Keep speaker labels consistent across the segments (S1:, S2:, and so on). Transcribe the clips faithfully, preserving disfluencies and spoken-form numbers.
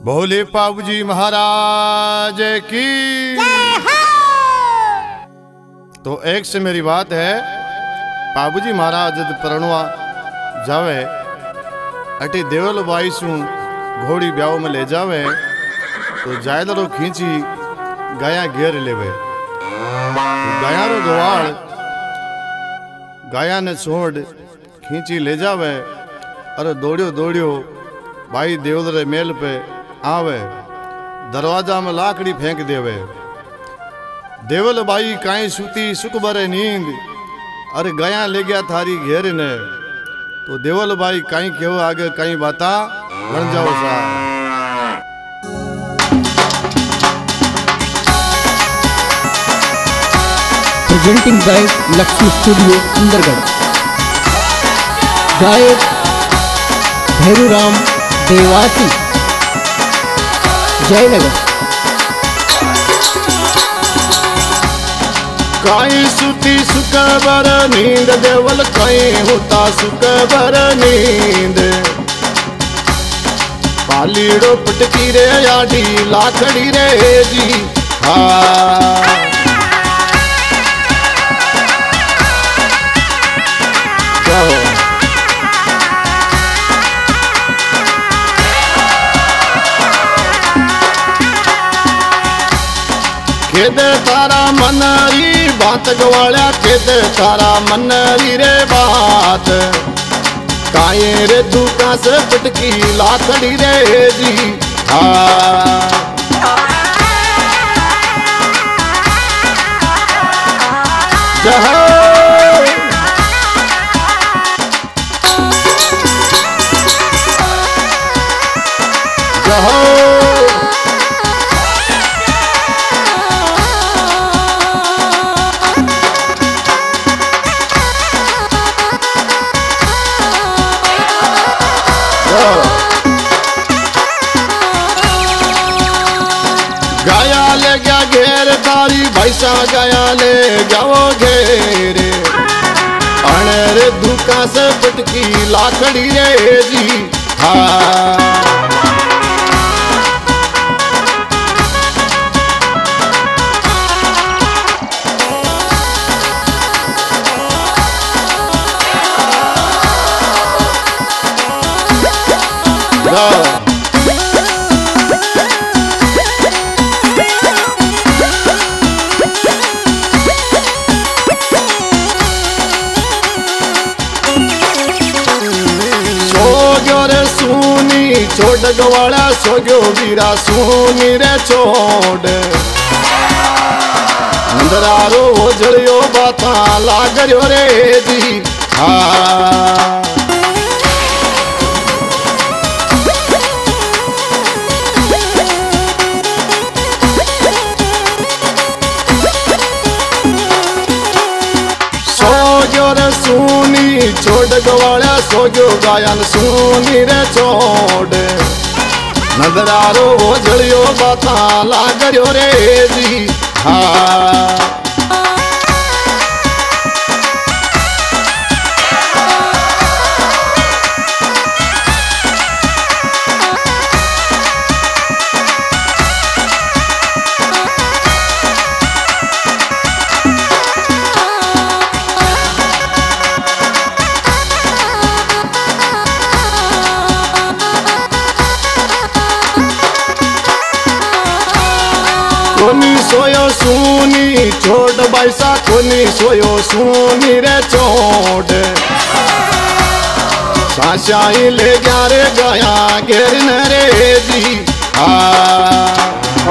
S1: भोले बाबूजी महाराज की। तो एक से मेरी बात है, बाबूजी महाराज जब परणवा जावे अटी देवल बाई सु घोड़ी ब्याह में ले जावे तो जायदरो खींची गाया घेर लेवे। तो गाया रो गवाड़ गाया ने छोड़ खींची ले जावे। अरे दौड़ियो दौड़ियो भाई देवल रे मेल पे आवे, दरवाजा में लाकड़ी फेंक देवे। देवल बाई काई सूती सुख भरे नींद, अरे गया ले गया थारी घेर ने। तो देवल बाई काई केव आगे कई बाता बन जाओ सा।
S2: Presenting by Lakshmi studio Indargarh. गायक भैरूराम देवासी, जयनगर।
S1: काई सुती सुख भर नींद, देवल काई होता सुख भर नींद। पालीड़ो पटकी रे आडी लाखड़ी रे जी। हाँ खेद तारा मनरी बात गवाड़ा, खेद तारा मनरी रे बात। काये रे दुका से पटकी लाखड़ी रे जी। हाँ जहो जहो गाया ले गया घेर तारी भैसा, गाया ले जाओ घेर। अणर दुका से पटकी लाखड़ी रे जी। हाँ छोड़ गवाड़ा सोग्यो वीरा सोनी रे छोड़। अंदरारो ओझड़ियो बाता लागरियो रे जी। हाँ सोग्यो रे सोनी छोड़ गवाड़ा, सोग्यो गायन सोनी रे छोड़। नजरारो ओझड़ियो बाता लागरियो रे जी। हाँ कोनी सोयो सुनी छोड़ बैसा, कोनी सोयो सुनी रे छोड़। साशाई ले गया रे गाया घेर न रे जी। हाँ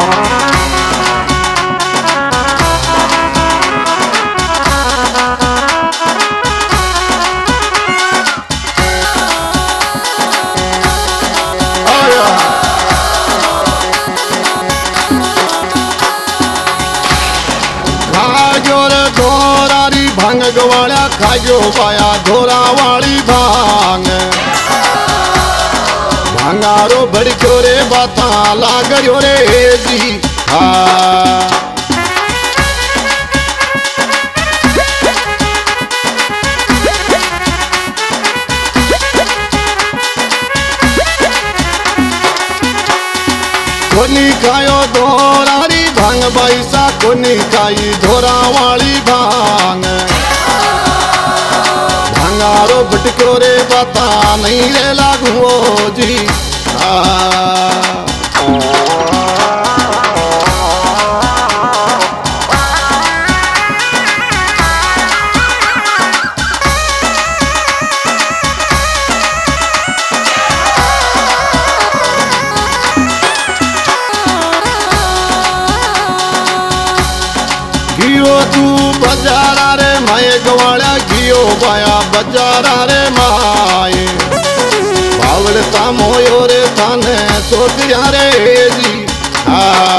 S1: भांग गवाड़ा खायो पाया धोरा वाली भांग। भांगारो बड़क्यो रे बाता लागरियो रे जी। हाँ कोनी खायो धोरारी भांग बाईसा कोनी खाई धोरा वाली भांग भांगारो भटको रे बाता नहीं रे लागू जी आ तू बजारा रे माए गवाड़ा घियो बाया बजारा रे माए बावड़ता मोयो रे थाने सोतिया रे जी आ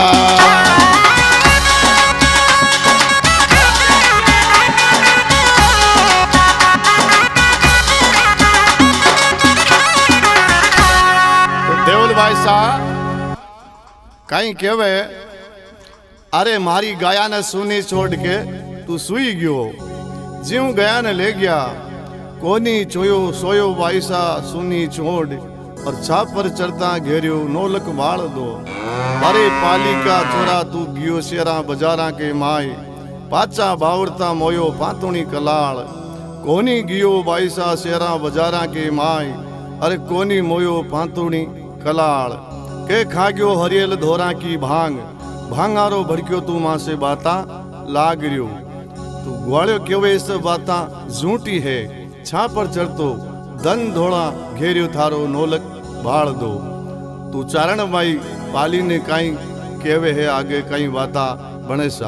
S1: तो देवल भाई साहब कहीं केवे अरे मारी गाया ने सुनी छोड़ के तू सुई गयो ज्यों गया ने ले गया कोनी चोयो सोयो बाईसा सुनी छोड़ और छापर चढ़ता घेरियो नौलक बाल दो अरे पाली का चोरा तू गियो शेरा बजारा के माए पाचा बावरता मोयो पातुणी कलाल कोनी गियो बाईसा शेरा बजारा के माए अरे कोनी मोयो पातुणी कलाल के खा गयो हरियल धोरा की भांग भांगारो भड़क्यो तू मां से बाता लाग रियो तू ग्वालियो क्यों इस बाता झूठी है छा पर चढ़तो धन धोड़ा घेरियो थारो नोलक बाल दो तू चारण माई पाली ने कई केवे है आगे कई बाता बने सा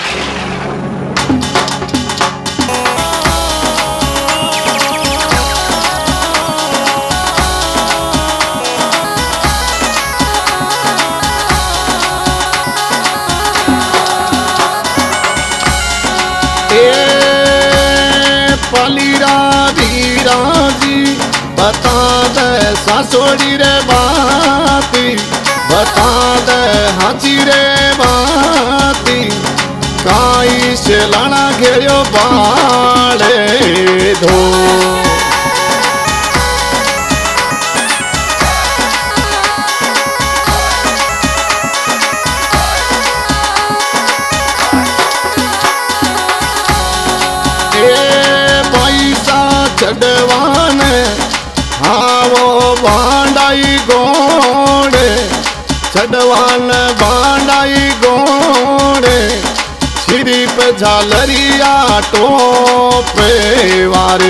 S1: पलीरा धीरा जी बता दे सासोड़ी रे बाती बता दे हाची रे बाती काई से लाना घेरियो बाड़े धो चढ़वाने हाँ वो बांडाई गोड़े चढ़वान बांडाई गोड़े सिरी पे झालरिया टोपे वारे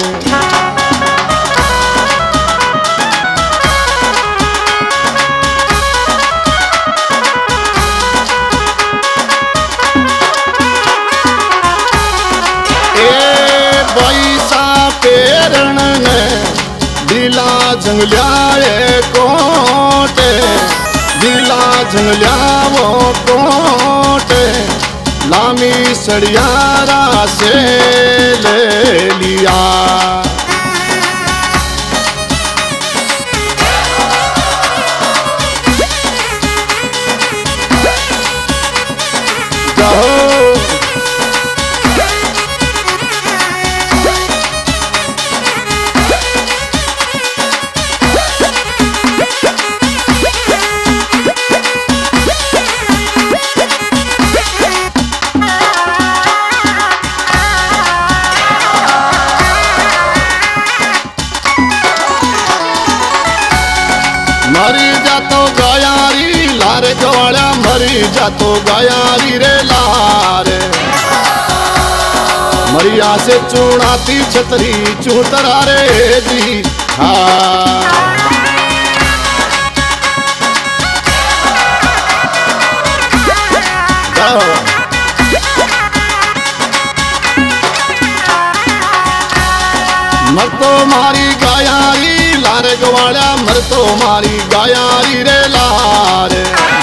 S1: पेरण ने दिला जंगलियाए कोटे दिला जंगलिया वो कोटे लामी सड़ियारा से ले लिया मरी जातो गायारी लारे गवाड़ा मरी जातो गायारी रे लारे मरिया से चूड़ाती छतरी चूतरा रे जी हाँ मर तो मारी गायारी लारे गवाड़ा मर तो मारी गायारी रे लारे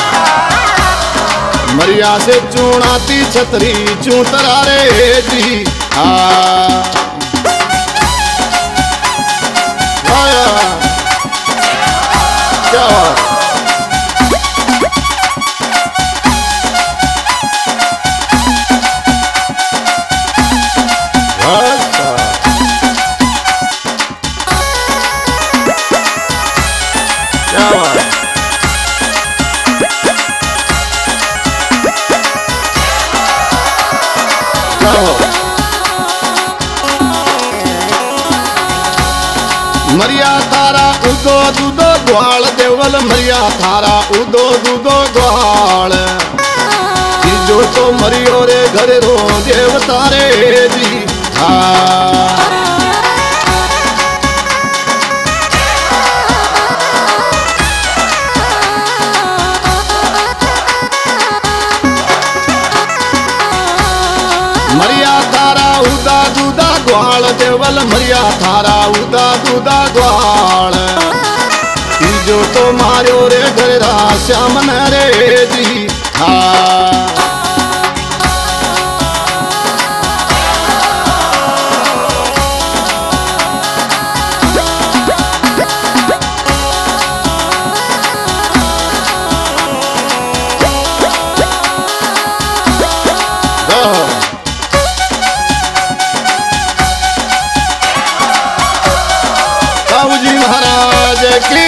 S1: मरिया से चूड़ाती छतरी चूतरा रे जी हाँ क्या उदो दूधो ग्वाल देवल मरिया थारा उदो दूधो ग्वाल जो तो मरियो रे घर रो देवता रे जी हाँ मरिया थारा उदा दूधा ग्वाल देवल मरिया थारा उदा दूधा ग्वाल जो तो मारो रे घरा श्याम रे जी हाँ जी महाराज की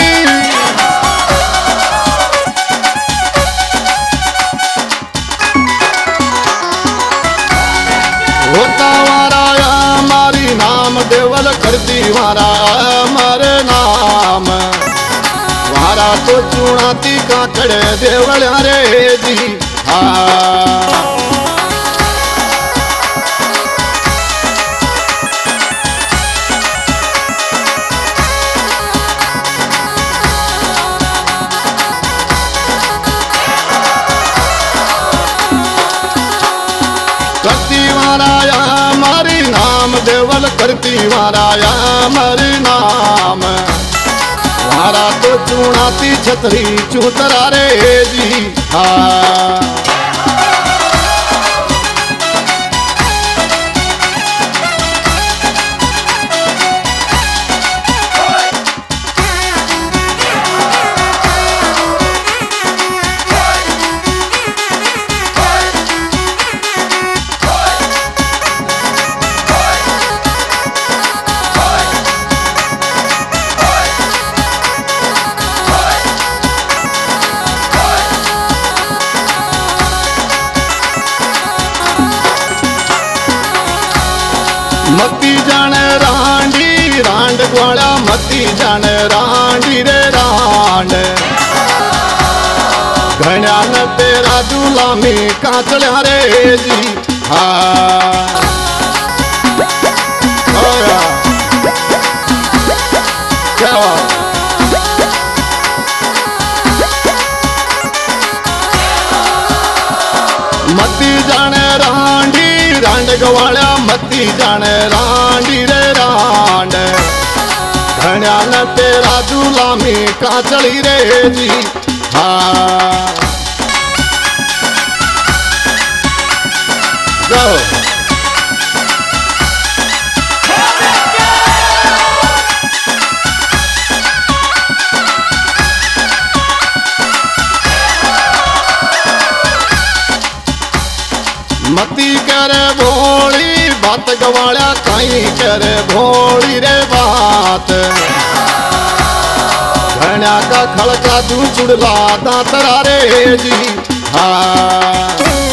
S1: होता वारा मारी नाम देवल करती वारा मर नाम वारा तो चुनाती काकड़ देवल रे जी हाँ मारी नाम देवल करती वाराया मरी नाम वारा तो चुनाती छतरी चूतरा रे जी हाँ मती जाने रांडी रांड ग्वाला मती जाने रांडी रे रांड घण्या न तेरा दुलामी काचल्या रे जी हाँ क्या मती जाने रांडी रांड गवाला मती जाने रांडी रे रांड घण्या न तेरा दुलामी काचली रे जी हाँ go मती करे भोली बात गवाड़ा काई करे भोली रे बात घण्या का खड़का तू चुड़ला दातरा रे जी हाँ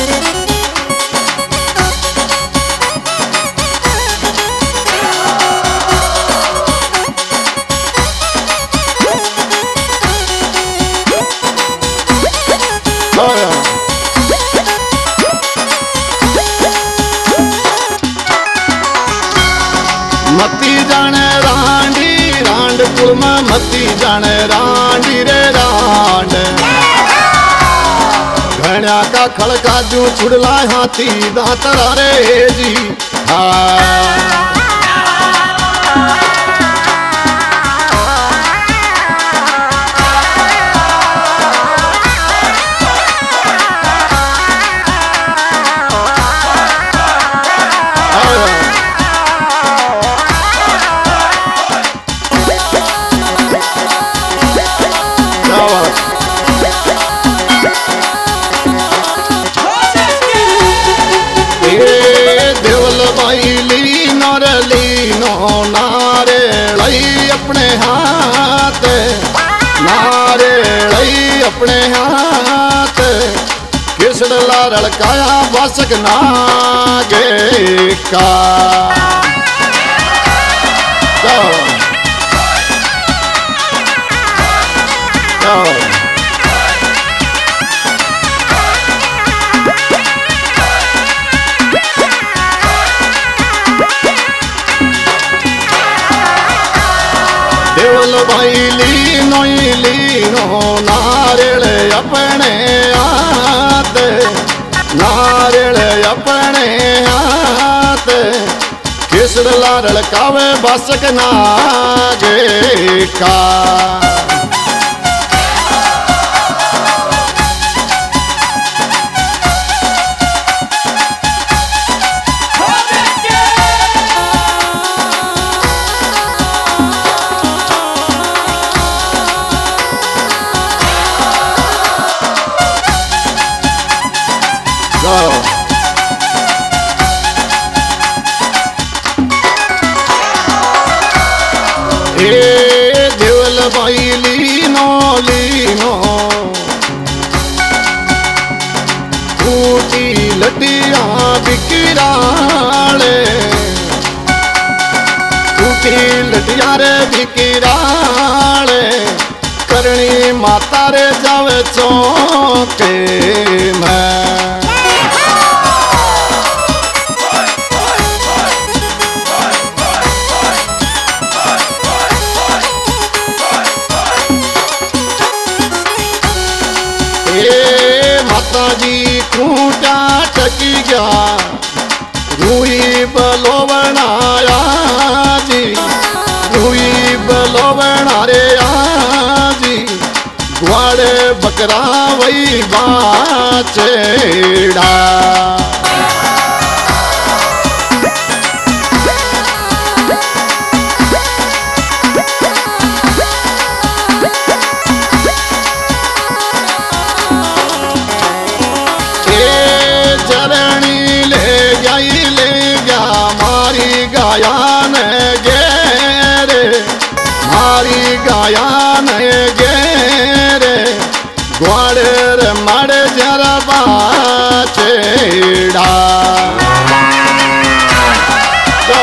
S1: मती जाने रांडी रांड कुल में मती जाने रांडी रे रांड घण्या का खड़का जू छुड़ला हाथी दातरा रे जी हाँ अपने हाथ नारे लई अपने हाथ किसड़ला रड़काया वासक नागे का जाओ देवल भाई लीनो लीनो नारियल अपने हाथ नारियल अपने हाथ केसर लारल कावे बासक नागे का ए देवल भाई लीनो लीनो टूटी लटिया बिकिराले टूटी लटिया रे बिकिराले करणी माता रे जावे चौके में माता जी खूंटा टकी गया रूई बलोवनाया जी रूई बलोवना रे आजी ग्वाड़े बकरा वही बाचेड़ा गायान गेरे मारी गायान गेरे ग्वाड़े मड़ जरा बाचेड़ा तो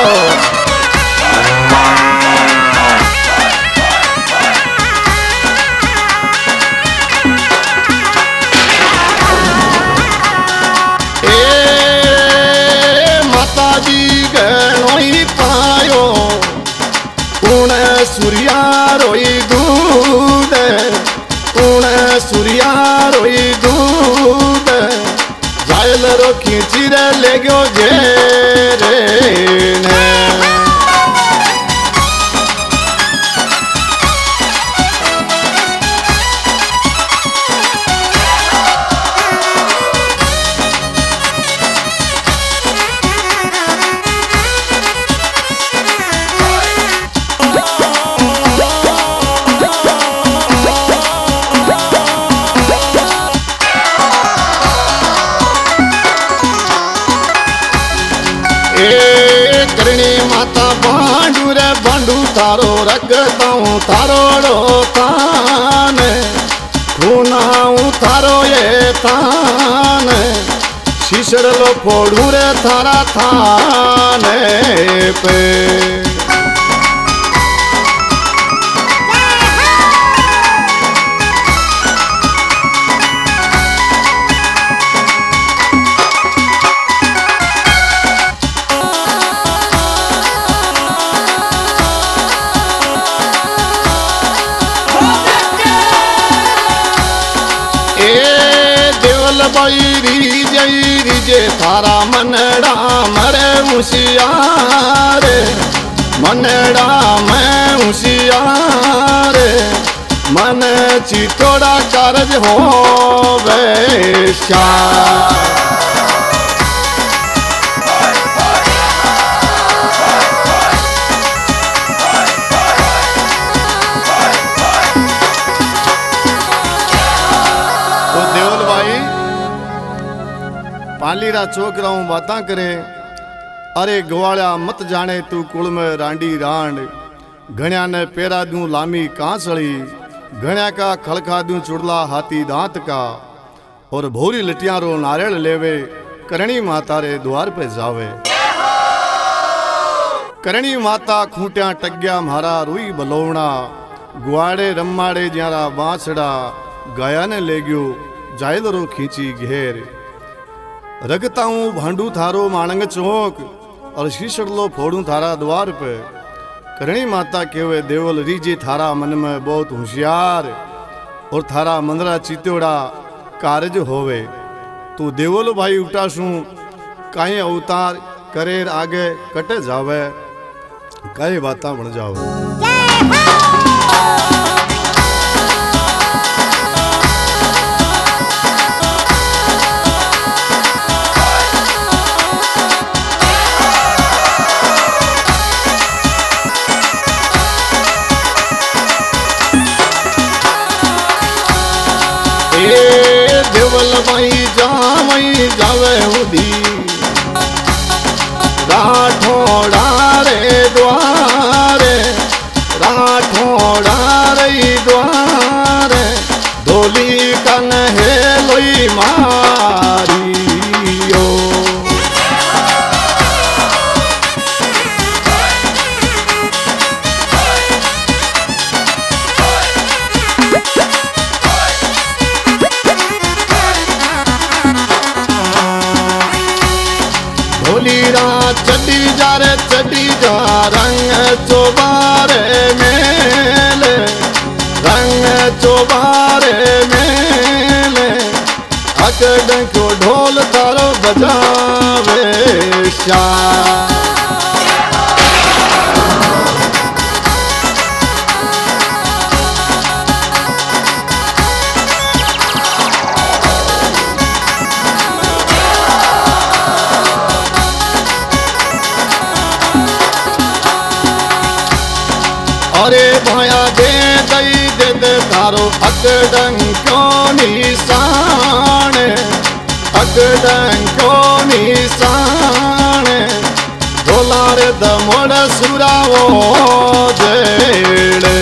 S1: सूर्या रोई दूध उण सूर्या रोई दूध जायल रो खींची रे ले गयो जे रे ने करणी माता बांडू रे बांडू तारो रखताऊं तारोड़ो तान खूनाऊं तारो ये तान शीशड़लो फोड़ू रे थारा थाने पे बाई जई जे थारा मनड़ा मरे होशियार मनड़ा मैं होशियार मन चितोड़ा कारज हो वैश्या पालीरा छोकराओं बाता करे अरे ग्वाड़ा मत जाने तू कुल में रांडी रांड घणिया ने पेरा दूं लामी कांसड़ी घणिया का खड़खा दूं चुड़ला हाथी दांत का और भोरी लटिया रो नारियल लेवे करणी माता रे द्वार पे जावे। करणी माता खूंटिया टग्या म्हारा रुई बलोवना ग्वाड़े रमाड़े ज्यारा बांसड़ा गाया ने ले गयो जायदरो खींची घेर। रगता हूँ भांडू थारो माणंग चौक और शीशड़लो फोड़ू थारा द्वार पे। करणी माता केवे देवल रीजे थारा मन में बहुत होशियार और थारा मंदरा चित्योड़ा कारज होवे। तू देवल भाई उठाशू काई अवतार करेर आगे कटे जावे कई बाता बन जावे। देवल भाई जावई जावे उदी राठौड़ा रे द्वारे राठौड़ा रे द्वारे धोली कन है लोई मारियो। चढ़ी जा रे चढ़ी जा रंग चोबारे मेले रंग चोबारे मेले अकड़ को ढोल तारो बजावे श्याम। अरे भाया दे दई दे दे तारो अकड़ंग क्यों निशान अकड़ंग क्यों निशान ढोलार दमोड़ सुरावो जेड़े।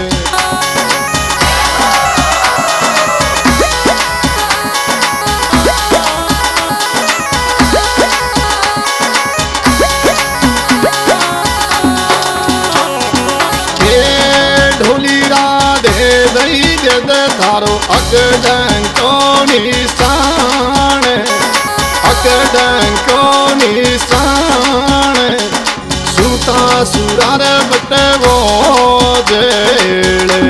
S1: थारो अकड़ंग को निशान अकड़ंग को निशान सूता सुरार बटे वो जेड़े।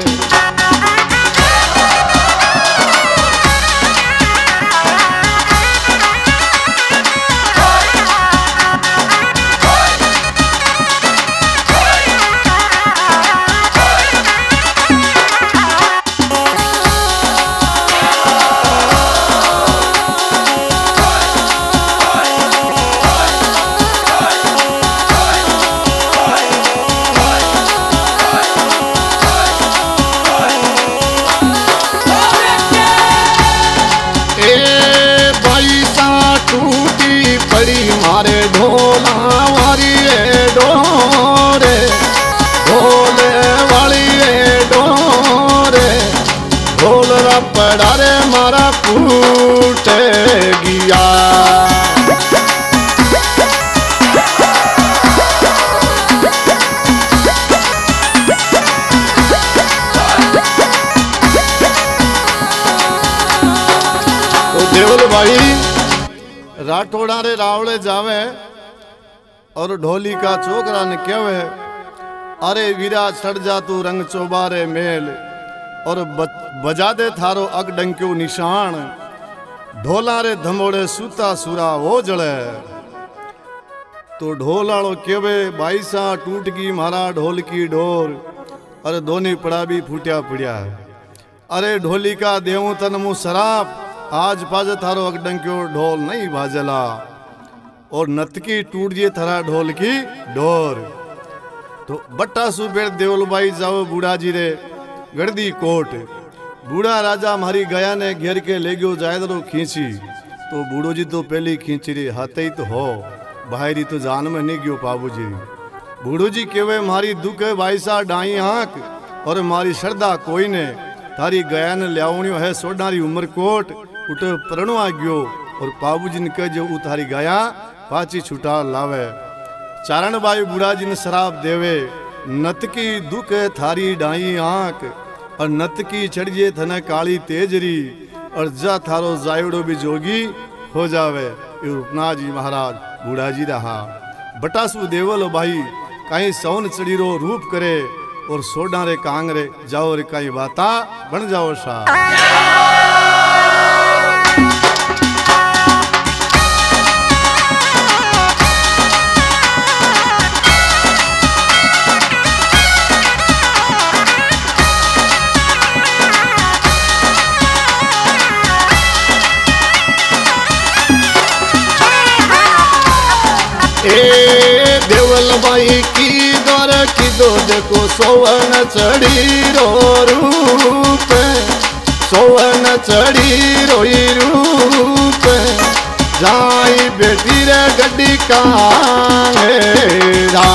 S1: मारे ढोला वाली डोरे ढोले वाली डोरे ढोल रपड़ा रे मारा फूट गया। तो देवल भाई राठौड़ा रे रावले जावे और ढोली का चोकरा ने कहवे अरे वीरा छड़ जा तू रंग चौबारे मेल और बजा दे थारो अगडंक्यो निशान ढोला रे धमोड़े सूता सुरा वो जड़े। तो ढोलाड़ो केवे बाईसा टूट गई मारा ढोल की डोर अरे दोनी पड़ा भी फूटिया पड़िया। अरे ढोली का देवू तन मुँह शराब आज पाज थारो अगडंक्यो ढोल नहीं बाजला और नतकी टूट जे थारा ढोल की डोर। तो बट्टा सुबेर देवल भाई जाओ बूढ़ा जी रे गड़दी कोट बूढ़ा राजा मारी गया ने घेर के ले गयो जायदरो खींची। तो बूढ़ो जी तो पहली खींची रे हाथे ही तो हो बाहरी तो जान में नहीं गयो पाबू जी। बूढ़ो जी केवे मारी दुख भाई सा डाई आंख और मारी श्रद्धा कोई ने थारी गया ने लियावणियो है सोडारी उमर कोट उठ प्रणो आ गयो और पाबूजी ने कह जो उतारी गया पाची छुटा लावे। चारण भाई बूढ़ा जी ने शराब देवे नत की दुख थारी डाई आंख और नत की चढ़िए थन काली तेजरी और जा थारो जायड़ो भी जोगी हो जावे। ये रूपनाथ जी महाराज बूढ़ा जी रहा बटासु देवल भाई कहीं सौन चढ़ीरो रूप करे और सोडा रे कांगरे जाओ रे कहीं बाता बन जाओ सा।
S3: ए देवल भाई की दौर की दो देखो सोवन चढ़ी रो रूप सोवन चढ़ी रोई रूप जाई बेटी रे गड्डी कांगेरा।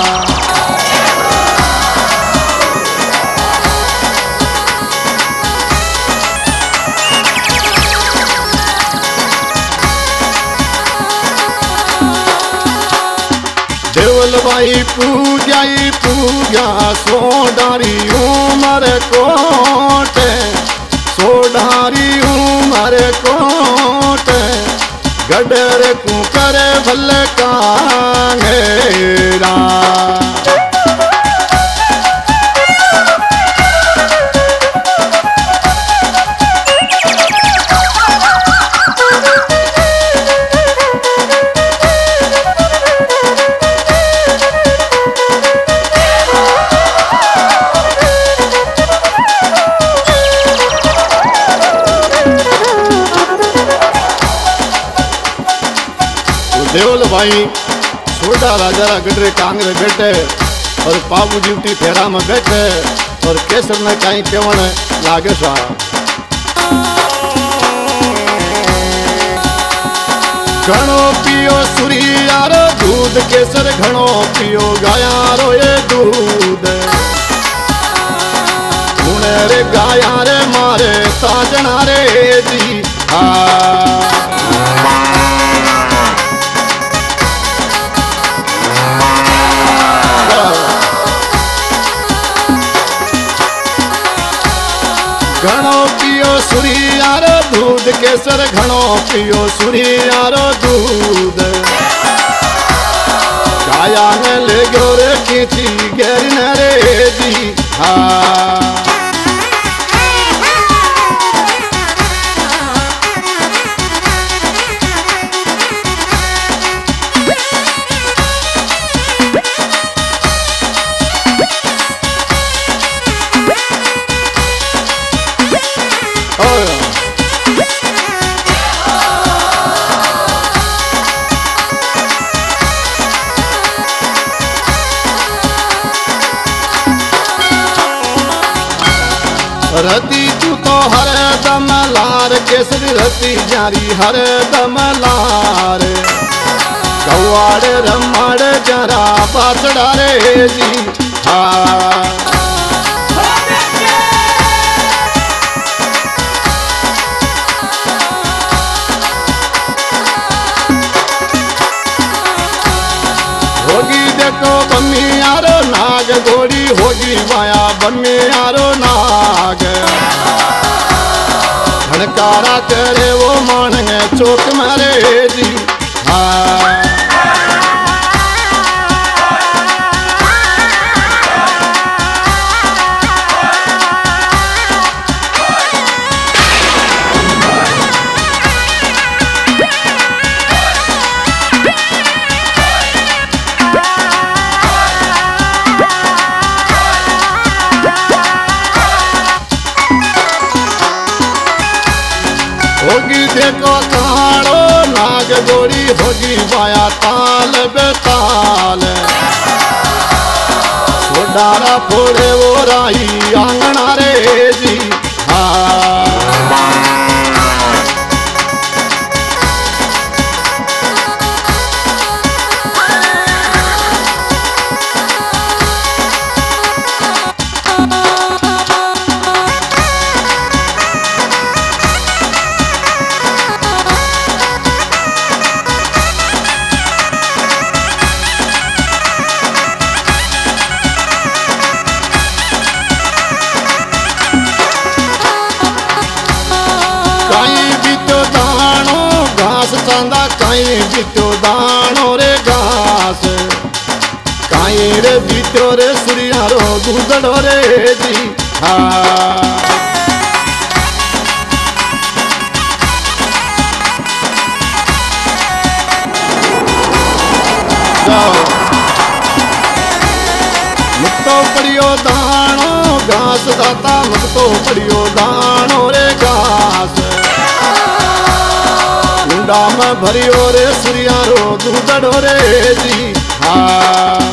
S3: देवल भाई पूजाई पूजा सोडारी उमर कोट सोडारी उमर कोट गडर कुकर भल कांगेरा। देवल भाई सोडा राजा गडरे कांगरे बैठे और पाबू ड्यूटी फेरा में बैठे और केसर ने कहीं केवण लागे सा। घणो पियो सुरिया रो दूध केसर घणो पियो गाया रो ये दूध हुणे रे गाया रे मारे साजना रे जी आ। घणो पियो सुरियारो दूध केसर घणो पियो सुरियारो दूध गाया ने ले गयो रे खींची गेरी न रे जी हाँ। रती तू तो हर दम लार केसरी रती जारी हर दम लार कौआड़ रमाड़ जरा पाचड़ा रे जी हाँ। होगी देखो बमियारो नाग गोरी होगी माया बमियारो नाग हड़कारा करे वो मानेंगे चौक मारे जी हाँ। होगी देखो कालो नाग गोरी होगी माया ताल बेताल सोडारा फोड़े वो राही आंगना रे जी हाँ। चांदा काई बीतो दाणो रे घास काई रे बीतो रे सूर्या रो दूधड़ो रे जी हाँ मुक्तो पड़ियो दाणो घास दाता मुक्तो पड़ियो दाणो रे घास कुंडा में भरियो रे सूर्या रो दूधड़ो रे जी हाँ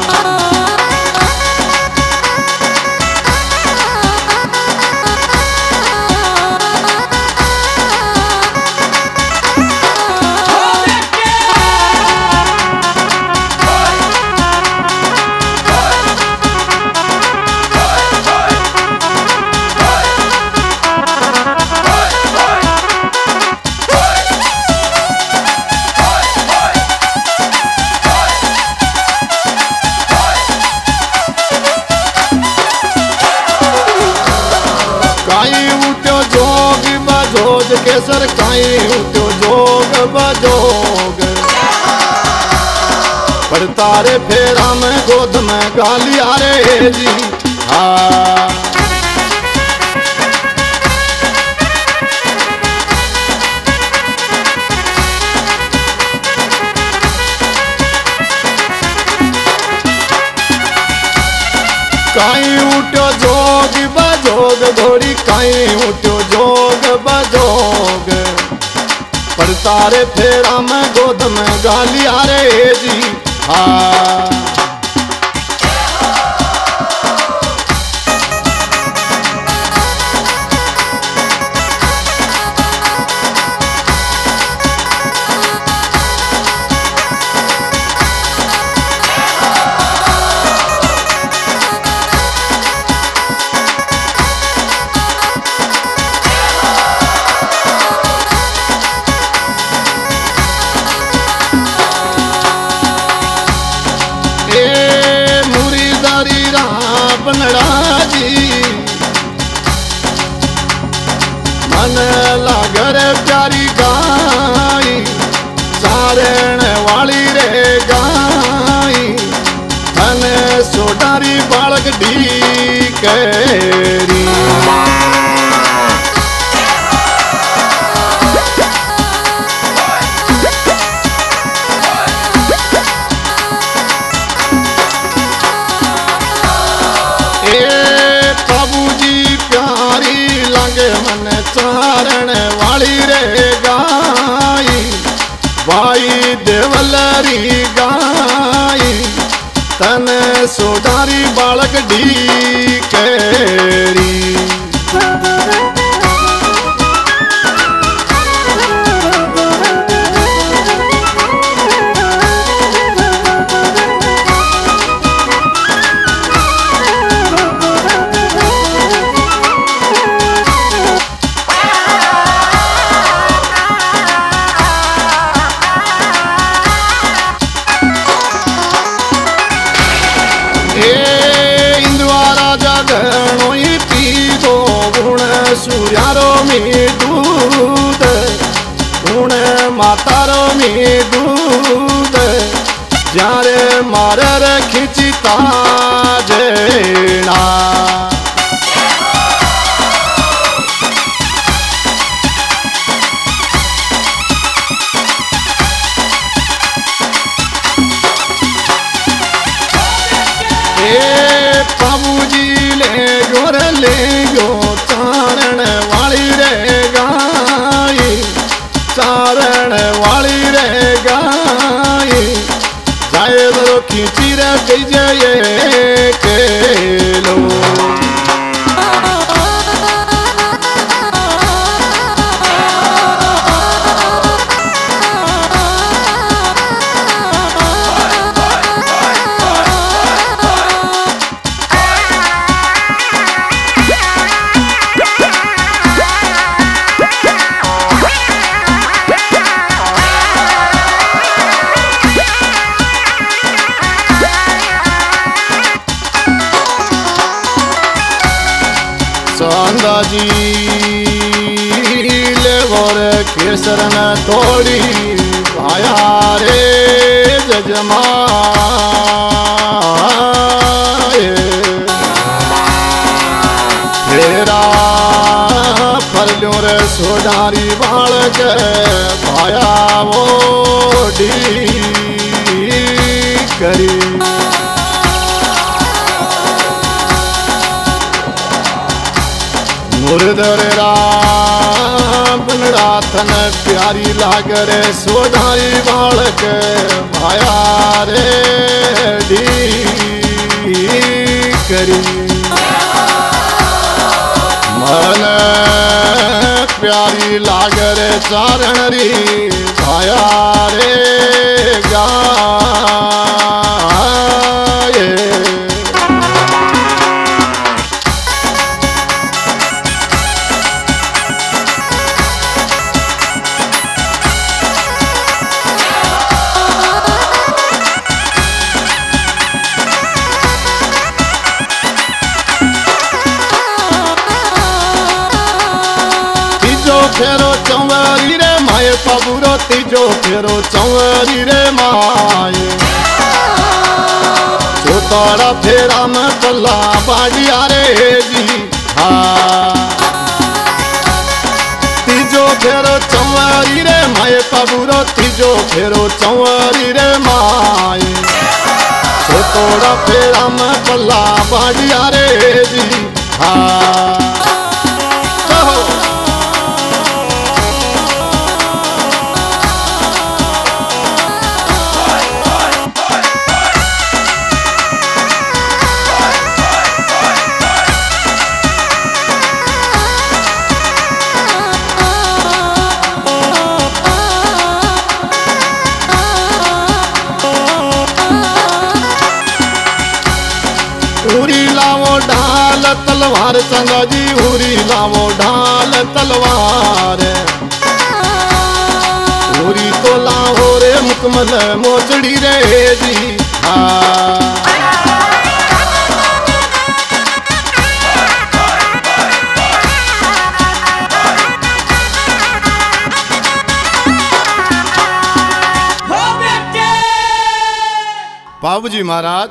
S3: केसर काई उठ्यो जोग बजोग पर तारे फेरा में गोद में गालिया रे जी हाँ काई उठ्यो जोग बजोग घोड़ी काई उठ्यो जोग बजोग पर तारे फेरा में गोद में गालिया रे जी हाँ मन लागर प्यारी गाई चारण वाली रे गाई धन सोडारी बालक डी कैरी मन चारण वाली रे गाई भाई देवलरी गाई तन सोडारी बालक डी कैरी सूर्यारो में दूध गुण मातारो में दूध जारे मारर खिंचता जेना ए बाबूजी ले गोर ले गो चारण वाली रे गाई चारण वाली रे गाई जाए दरो खींची रे कई जाए के लो जी ले गोर केसर न थोड़ी भाया रे जजमाए तेरा परल्यों रे सोडारी बालक भाया वो डी करी मुर्दर राथन प्यारी लागरे सोधारी बालक भाया रे डी करी मन प्यारी लागरे चारण री भाया रे गाये फेरो चौवरी रे माए पबुरो तीजो फेरो चौवरी रे माए चौथाड़ा फेरा में पल्ला बाड़िया रे जी हाँ तीजो फेरो चौवरी रे माए पबुरो तीजो फेरो चौवरी रे माए चौथाड़ा फेरा में पल्ला बाड़िया रे जी हाँ उरी लावो ढाल तलवार चंगा जी उरी लावो ढाल तलवार उरी तो लाहो रे मुकमल मोचड़ी रे जी हाँ
S1: बाबूजी महाराज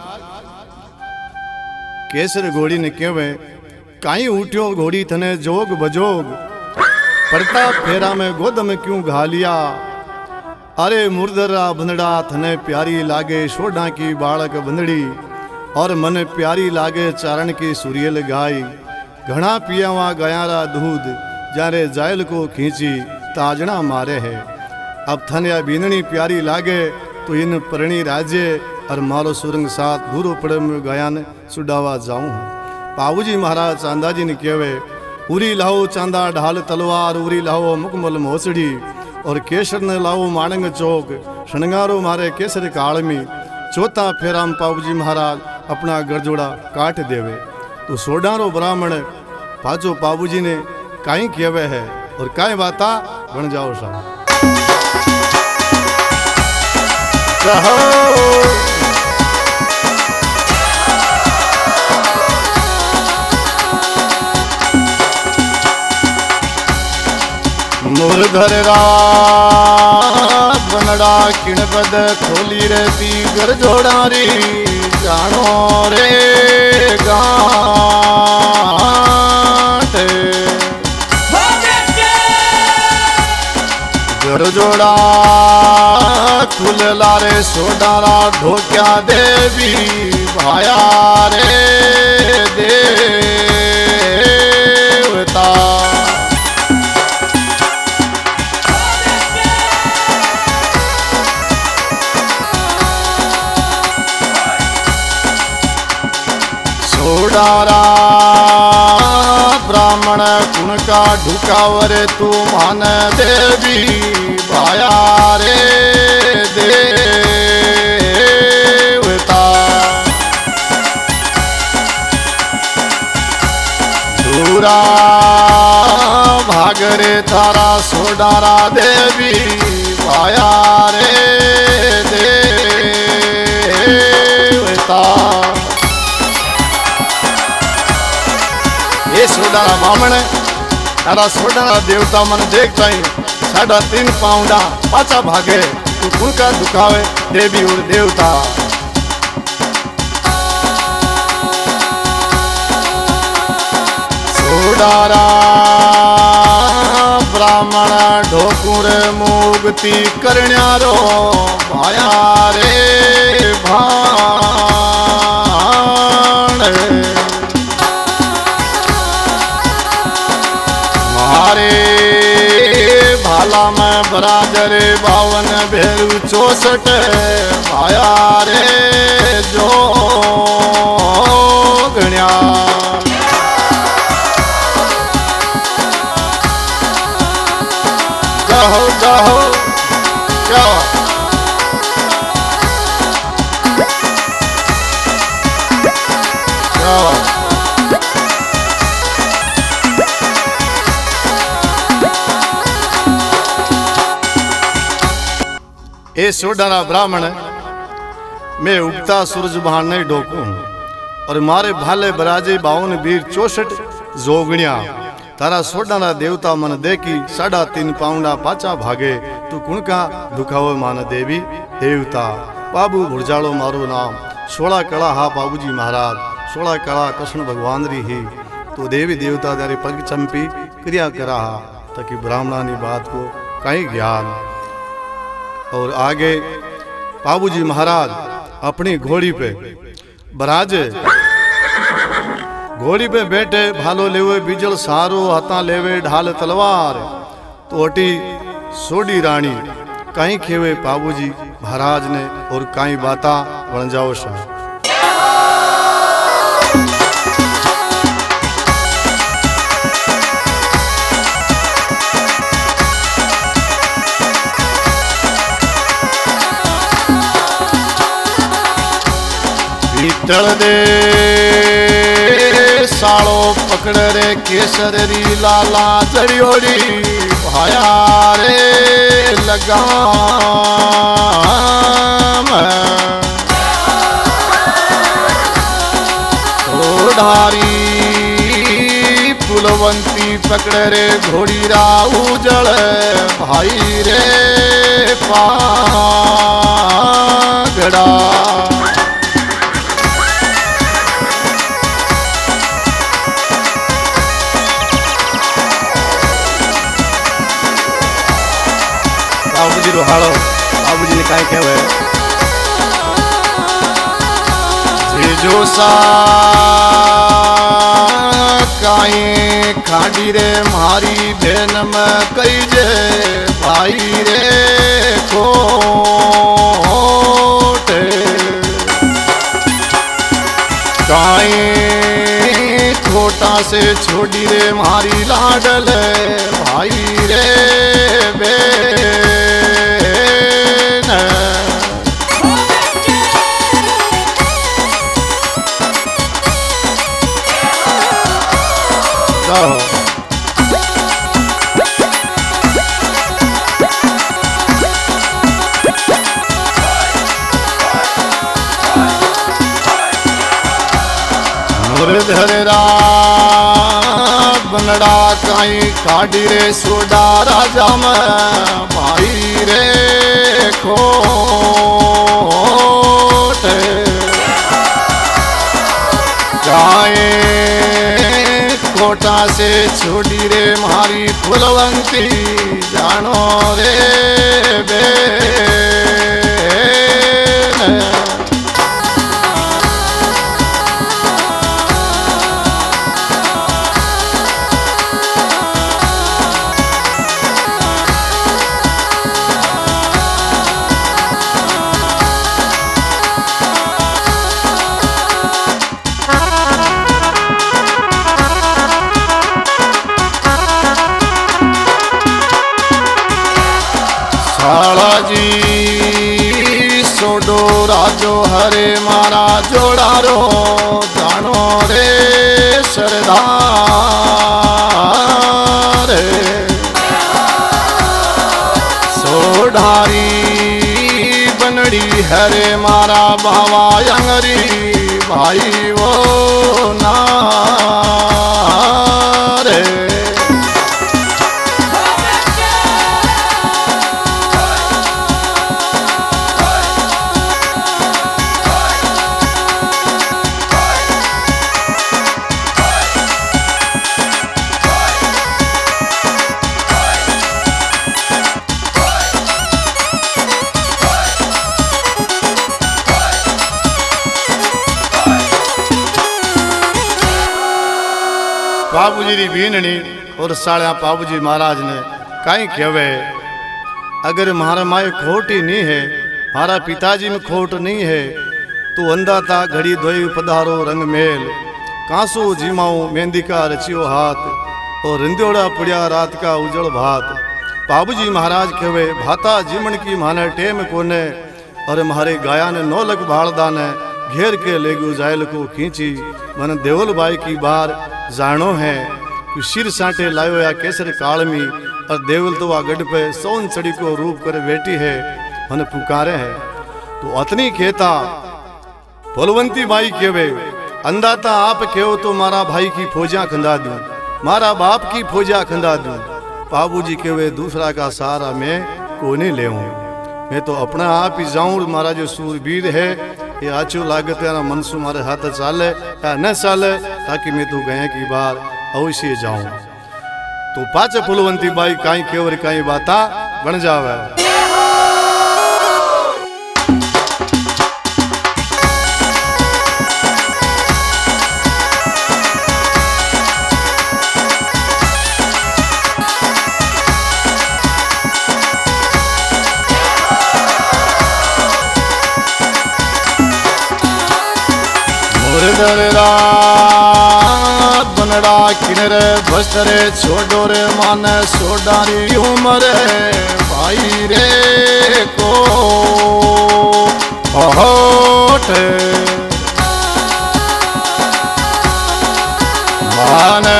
S1: केसर घोड़ी ने केवे काई उठ्यो घोड़ी थने जोग बजोग पड़ता फेरा में गोद में क्यों घा लिया अरे मुर्दरा बंदड़ा थने प्यारी लागे शोडा की बालक बंदड़ी और मन प्यारी लागे चारण की सुरियल गाय घना पियावा गयारा दूध जारे जायल को खींची ताजना मारे है अब थने बीननी प्यारी लागे तो इन परणी राज्य और मारो सुरंग साथ गुरु पड़े में गयान सुडावा जाऊं बाबूजी महाराज चांदा जी ने कहवे उरी लाओ चांदा ढाल तलवार उरी लाओ मुकमल मोसड़ी और केसर ने लाओ माणंग चौक शणगारो मारे केसर काल में चौथा फेराम बाबूजी महाराज अपना गरजोड़ा काट देवे तो सोडारो ब्राह्मण पाचो बाबूजी ने काई कहवे है और काई बाता बन जाओ साहब
S3: मुरधर बनड़ा किणपद खोली रहती घर जोड़ारी जानो रे गांठ घर जोड़ा खुलला रे सोडारा ढोक्या देवी भाया रे देवता सोडारा ब्राह्मण कुण का ढुकावर तू मान देवी भाया रे देवता दूरा भागरे थारा सोडारा देवी भाया रे देवता ये सोडारा बामण तारा सोडारा देवता मन देखता ही साढ़ा तीन पाउंडा पाचा भागे तू कुणका दुखावे देवी और देवता। सोडारा ब्राह्मण ढोकुर मुक्ति करण्यारो भाया रे भाण मारे भाला में बराजर बावन भेरू चौसठ भाया रे जो गण्या जाओ जाओ जाओ जाओ
S1: ए सोडारा ब्राह्मण मैं उगता सूरज बहार नहीं ढोकूं और मारे भाले बराजे बावन वीर चौसठ जोगणिया तारा सोडारा देवता मन देखी साढ़ा तीन पाउंडा पाचा भागे तू कुणका दुखावे मान देवी देवता। बाबू भुरजाड़ो मारो नाम सोलह कला हा बाबूजी महाराज सोलह कला कृष्ण भगवान री ही तो देवी देवता तारे पग चंपी क्रिया करा हा ताकि ब्राह्मणा नी बात को कहीं ज्ञान। और आगे बाबूजी महाराज अपनी घोड़ी पे बराजे घोड़ी पे बैठे भालो लेवे बीजल सारो हाथा लेवे ढाल तलवार तो अटी सोडी रानी कहीं खेवे बाबूजी महाराज ने और कहीं बाता बन जाओ सा।
S3: पीतल दे सालो पकड़ रे केसर री लाला जड़ियोड़ी भाया रे लगाम ढारी फुलवंती पकड़ रे घोड़ी राऊ जल भाई रे पागड़ा बाबूजी रोहाड़ो बाबूजी ने काई कहवे जो सा काई खाड़ी रे मारी बहन में कई जे भाई रे कोट काई खोटा से छोड़ी रे मारी लाडल भाई रे बे धरेरा बनड़ा काई काड़ी रे सोडा राजा में भाई रे खोट काए कोटा से छोड़ी रे मारी फुलवंती जानो रे बे जी सोडो राजो हरे मारा जोड़ारो जानो रे सरदार सोढ़ारी बनड़ी हरे मारा बाबा अंगरी भाई वो नारे
S1: बाबूजी री बीननी और सालिया बाबूजी महाराज ने कहीं कहवे अगर मारा माए खोट ही नहीं है, मारा पिताजी में खोट नहीं है, तो अंदाता घड़ी धोई पधारो रंग मेल, कांसो जीमाऊ मेहंदी का रचियो हाथ, और रिंदोड़ा पुड़िया रात का उजड़ भात। बाबूजी महाराज कहवे भाता जीमन की माने टेम कोने, और मारे गाया ने नौ लख भाड़दा ने घेर के लेगू जायल को खींची। मन देवल बाई की बार जानो है कि सिर साटे लायो या केसर कालमी, और देवल तो आ गढ़ पे सोन चढ़ी को रूप कर बैठी है, मन पुकारे है। तो अतनी कहता बलवंती माई केवे अंदाता आप कहो तो मारा भाई की फौजा खंदा दूं, मारा बाप की फौजा खंदा दूं। बाबूजी कहवे दूसरा का सहारा मैं कोने ले हूं, मैं तो अपना आप ही जाऊं। मारा जो सूरवीर है ये आचो लागत है मनसू मारे हाथ चाले या न चाले, ताकि मैं तो गए की बार अवश्य जाऊं। तो पाचे फुलवंती बाई काई केवर काई बाता बन जावे।
S3: बनड़ा किनरे बस्तरे छोड़ो रे माने सोडारी उम्र भाई रे को होठ माने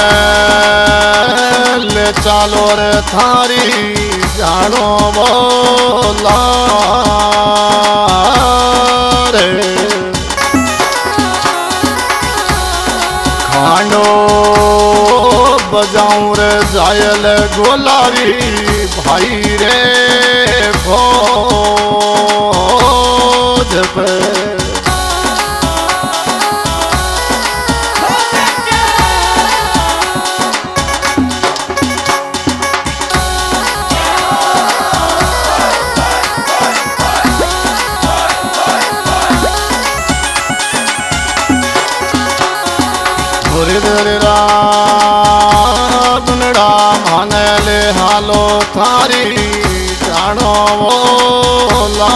S3: ले चालो रे थारी जानो बोला रे खांडो बजाऊं रे जायल गोलारी भाई रे भोज पे बनड़ा माने ले हालो थारी जानो बोला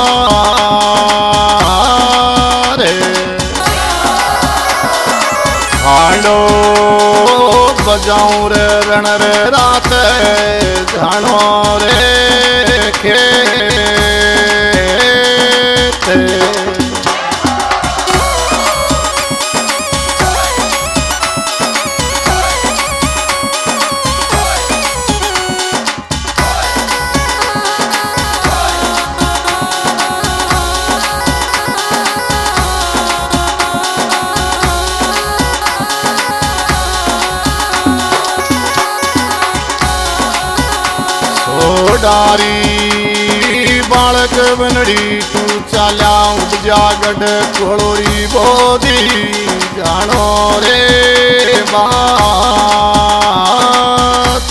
S3: रे खांडो बजाऊं रे रण रे रात जानो रे खेते डारी बालक बनड़ी तू चाल्या उपजा गढ़ कोलोरी बोधी जानो रे बात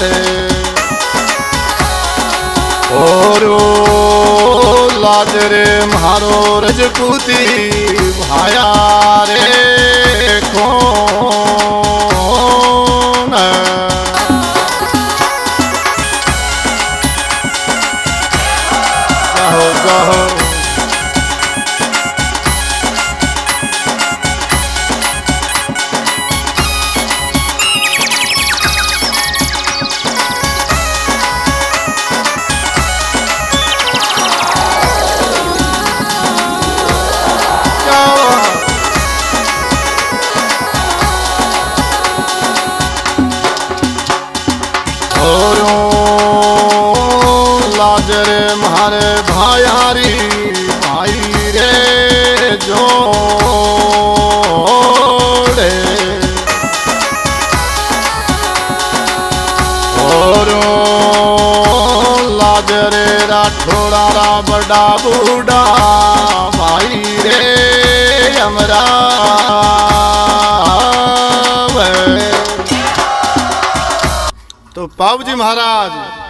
S3: और लाज रे मारो रजपूती भाया रे कौन कहो लाज रे मारे भायारी भाई रे जोड़े और लाज रे राठौड़ा रा बड़ा बूढ़ा भाई रे हमरा
S1: तो बाबूजी महाराज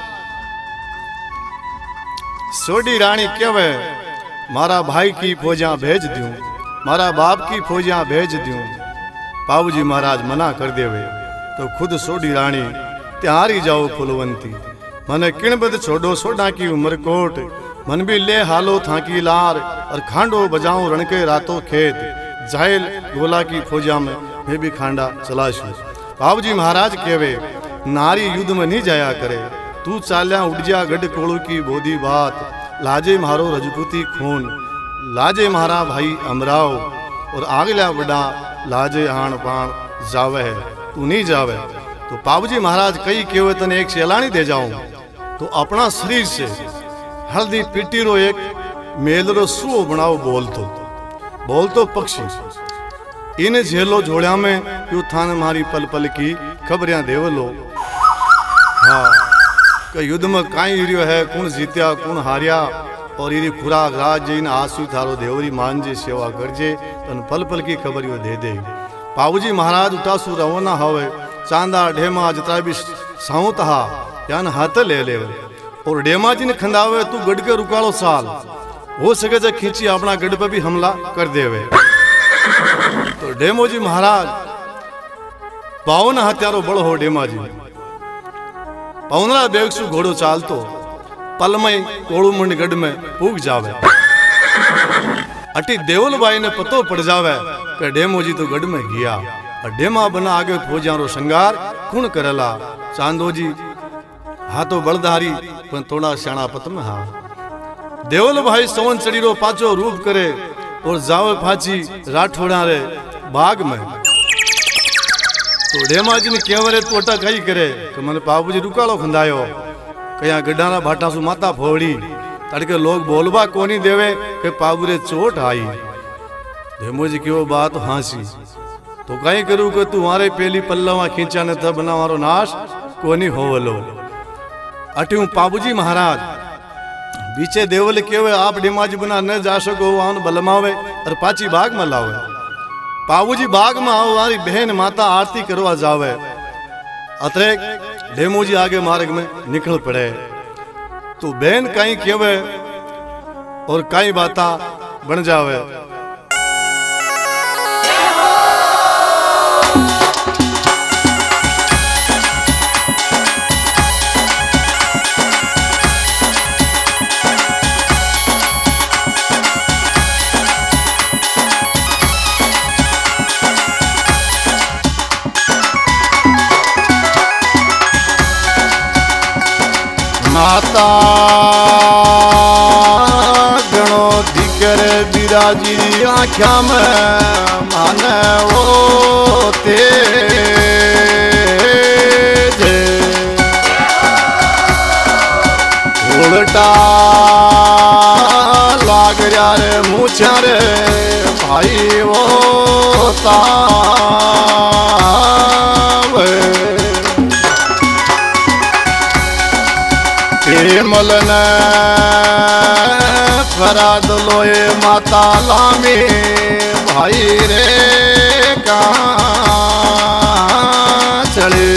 S1: सोडी रानी कहवे मारा भाई की फौजा भेज दूं, मारा बाप की फौजा भेज दूं। बाबूजी महाराज मना कर देवे तो खुद सोडी राणी त्यारी जाओ फुलवंती। मने किणबद छोड़ो सोडा की उम्र कोट, मन भी ले हालो थाकी लार, और खांडो बजाऊं रणके रातों खेत, जाहिल गोला की खोजा में मैं भी खांडा चलाशू। बाबूजी महाराज कहवे नारी युद्ध में नहीं जाया करे, तू चाल्या उड़ जा गढ़ कोड़ू की बोधी बात, लाजे मारो रजपूती खून, लाजे मारा भाई अमराव, और आगल्या बड़ा लाजे हाण पाण जावे है, तू नहीं जावे। तो बाबूजी महाराज कई केवे तने एक शेलानी दे जाऊं, तो अपना शरीर से हल्दी पिट्टी रो एक मेलरो सुओ बनाओ बोलतो बोलतो पक्षी इन झेलो झोड़िया में यू थान मारी पल पल की खबरियां देवलो। हाँ कि युद्ध में काई हिरियो है, कौन जीत्या कौन हारिया, और इरी खुराक राज इन आंसू थारो देवरी मानजे सेवा करजे, तन पल पल की खबर यो दे दे। बाबूजी महाराज उठासू रवाना होवे, चांदा ढेमा जितना भी साउत हा यान हाथ ले ले, और डेमा जी ने खंदावे तू गढ़ के रुकालो साल, हो सके जो खींची अपना गढ़ पे भी हमला कर देवे। तो डेमो जी महाराज बावन हत्यारो बड़ हो डेमा जी, पौनरा बेगसु घोड़ो चालतो पलमई कोड़ू मंड गढ़ में पूग जावे। अटी देवल बाई ने पतो पड़ जावे कि डेमो जी तो गढ़ में गया, और डेमा बना आगे फौजियां रो श्रृंगार कुण करेला। चांदो जी हाथों बलधारी पण थोड़ा श्याणा पत में हा। देवल भाई सवन चढ़ी रो पाचो रूप करे, और जावे फाची राठौड़ा रे बाग में। तो डेमा जी ने केवरे तोटा कई करे कि मन बाबूजी रुकालो खंदायो, कया गड्ढाना भाटा सु माता फोड़ी, तड़के लोग बोलबा कोनी देवे कि पाबुरे चोट आई। डेमो जी की वो बात हासी, तो कई करू कि तू मारे पहली पल्लवा खींचा ने था बना मारो नाश कोनी होवलो। अटी पाबूजी महाराज बीचे देवल केवे आप डेमा जी बना न जा सको, आन बलमावे और पाची बाग में लावे। पाबूजी बाग में आओ, वारी बहन माता आरती करवा जावे। अतरे डेमो जी आगे मार्ग में निकल पड़े, तो बहन कहीं केवे और कई बाता बन जावे।
S3: माता गणो दिकर बिराजी आख्या में माने वो ते उल्टा लाग रहा रे मुछा रे भाई वो ता मलन फराद लोए माता लामे भाई रे का चले।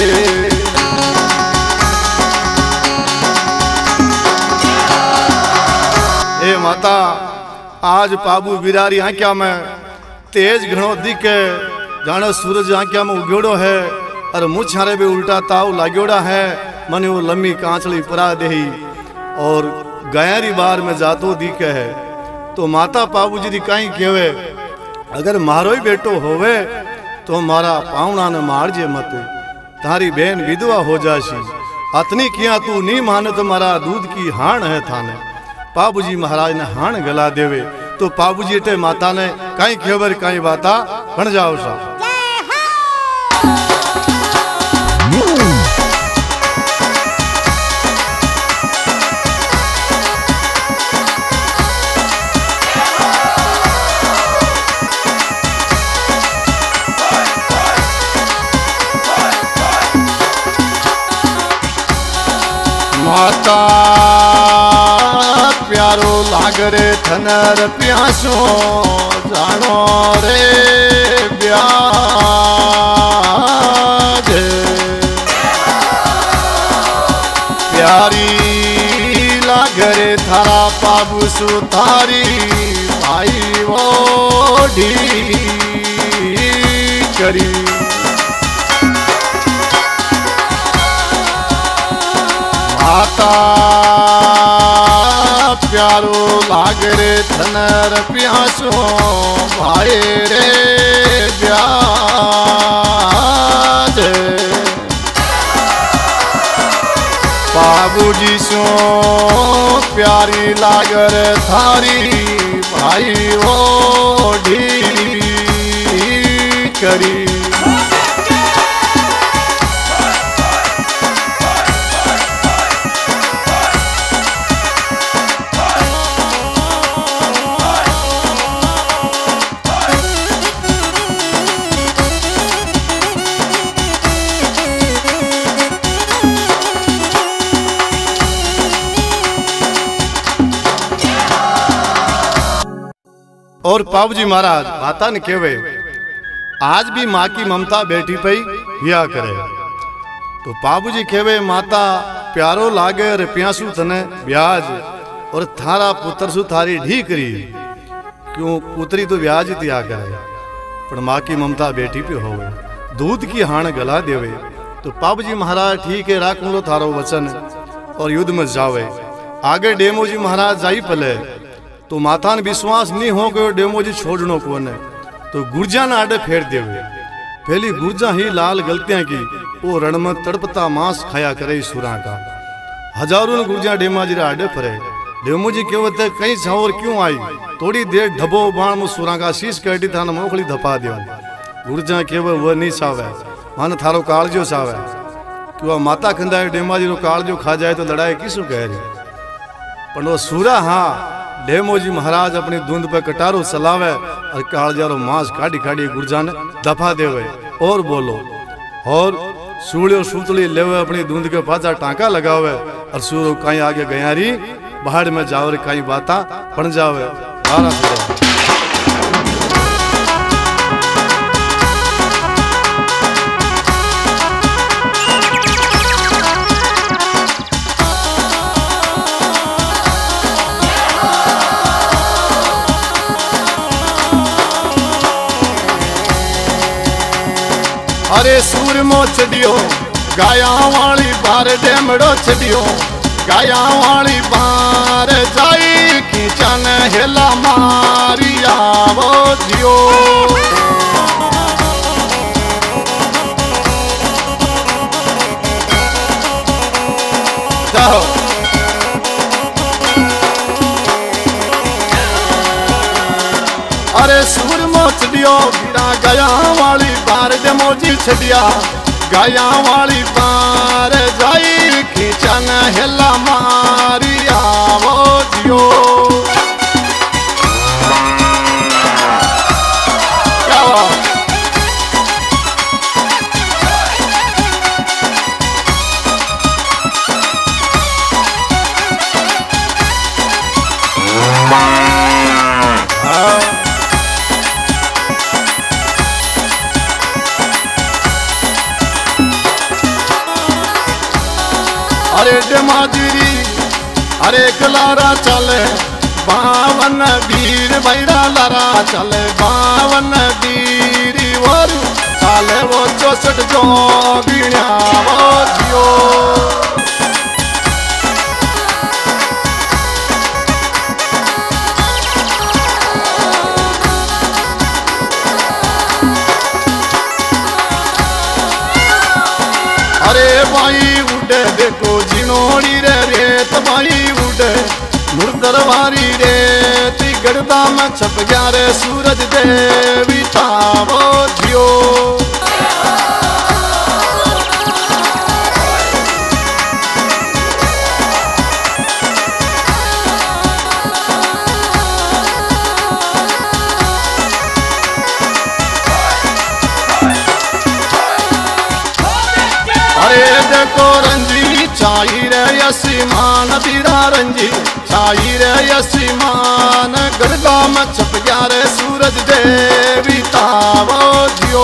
S1: ए माता आज पाबू बिरारी आंख्या में तेज घणो दिखे, जाने सूरज आंख्या में उगेड़ो है, और मुछारे भी उल्टा ताव लागोड़ा है। मने वो लम्बी कांचली परा देही और गयारी बार में जातो दिखे है। तो माता पाबूजी दी कहीं केवे अगर मारो ही बेटो होवे तो मारा पावना ने मार जे मत, तारी बहन विधवा हो जाशी। अतनी किया तू नी माने तो मारा दूध की हाण है थाने। पाबूजी महाराज ने हाण गला देवे, तो पाबूजी अटे माता ने कहीं केवर कहीं बाता बन जाओ सा।
S3: माता प्यारो लागरे थनर प्यासो जानो रे ब्याज प्यारी लागरे थारा पाबुसु थारी भाई वो ढी करी। माता प्यारो लाग रे थनर प्यासो भाई रे ब्याज बाबूजी सो प्यारी लागर थारी भाई ओ ढी करी
S1: और बाबूजी महाराज माता ने केवे आज भी माँ की ममता बेटी पे हिया करे। तो बाबूजी केवे माता प्यारो लागे रे प्यासू तने ब्याज और थारा पुत्र सु थारी ढी करी क्यों पुत्री तो ब्याज तिया करे पर माँ की ममता बेटी पे होवे दूध की हाण गला देवे। तो बाबूजी महाराज ठीक है राखूं लो थारो वचन और युद्ध में जावे। आगे डेमोजी महाराज जाई पले तो माथा ने विश्वास नहीं हो गयो डेमोजी छोड़नो कोने तो गुर्जा ना आडे फेर देवे। पहली गुर्जा ही लाल गलतियां की वो रण में तड़पता मांस खाया करे सुरा का हजारों गुर्जा डेमाजी रे आडे फरे। डेमोजी कहते कई छावर क्यों आई थोड़ी देर ढबो बाण में सुरा का शीश कटी था मोखली धपा दियो। गुर्जा केवे वो नहीं सावे मान थारो कालजो सावे कि वह माता खंदा डेमाजी रो कालजो खा जाए तो लड़ाई किसु कह रही पर वो सूरा हाँ डेमोजी महाराज अपनी धुंध पे कटारो चलावे और कालजारो मांस काटी काटी गुर्जा ने दफा देवे। और बोलो और सूड़ियो सूतली लेवे अपनी धुंध के पाचा टांका लगावे और सूरो कहीं आगे गयारी बाहर में जावे कहीं बाता बन जावे।
S3: अरे सूरमो छड़ियो गाया वाली बार डेमड़ो छड़ियो गाया वाली बार जाई खींचन हेला मारी आवो जियो। जाओ अरे सूरमो छड़ियो गिरा गया वाली बार डेमोजी छड़िया गाया वाली बार जाई खींचन हेला मारी आवो जियो। अरे डेमाजिरी अरे कलारा चले बावन वीर भैरा लारा चले बावन वीरी वर चले वो चौसठ जो गिणा वो जियो। अरे भाई उड़े देखो जिनोड़ी रे रेत भाई उड़े मुर्दरवारी रेत गड़दा में छप गया रे सूरज देवी थावो जियो। अरे देखो रंजी चाई रे यसीमान बीरा रंजी चाई रे यसीमान गड़गा में छप गया रे सूरज देवी तावो जियो।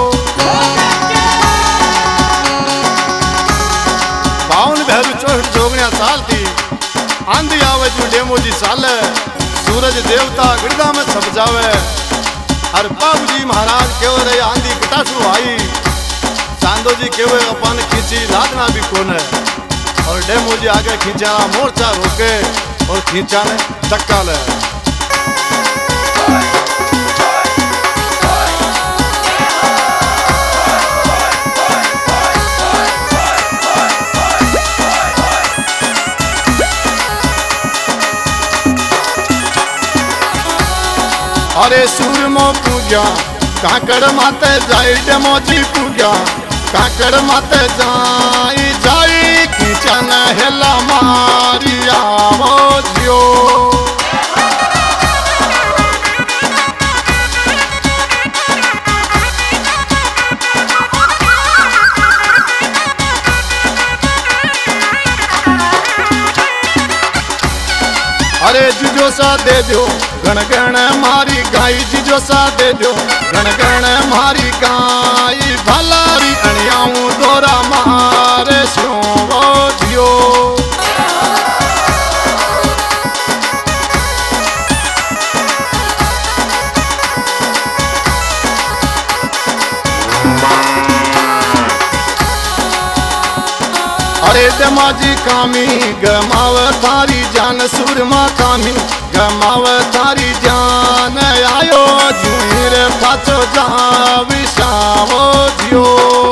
S3: बावन भैरू चौहठ जोगनिया साल थी आंधी आवे जो डेमोजी साले सूरज देवता गड़गा में छप जावे। और बाबूजी महाराज केव रे आंधी कटासू आई चांदो जी केवे अपन खींची लादना भी कोने
S1: और डेमो जी आगे खींचा मोर्चा रोके और खींचा ने धक्का ले।
S3: अरे सूरमो पूजा काकड़ माते जाई डेमो जी पूजा काकड़ माते जाई जाई खींचा न हेला मारी आवो जियो। अरे जिजो सा दे दो गण गण मारी गाई जिजो सा दे दो गण गण मारी गाई भलारी अणियाऊं दोरा मारे स्यो वो जियो। अरे दमाजी कामी गमाव थारी जान सूरमा कामी गमाव थारी जान आयो जुईर फाचो जा विशावो जियो।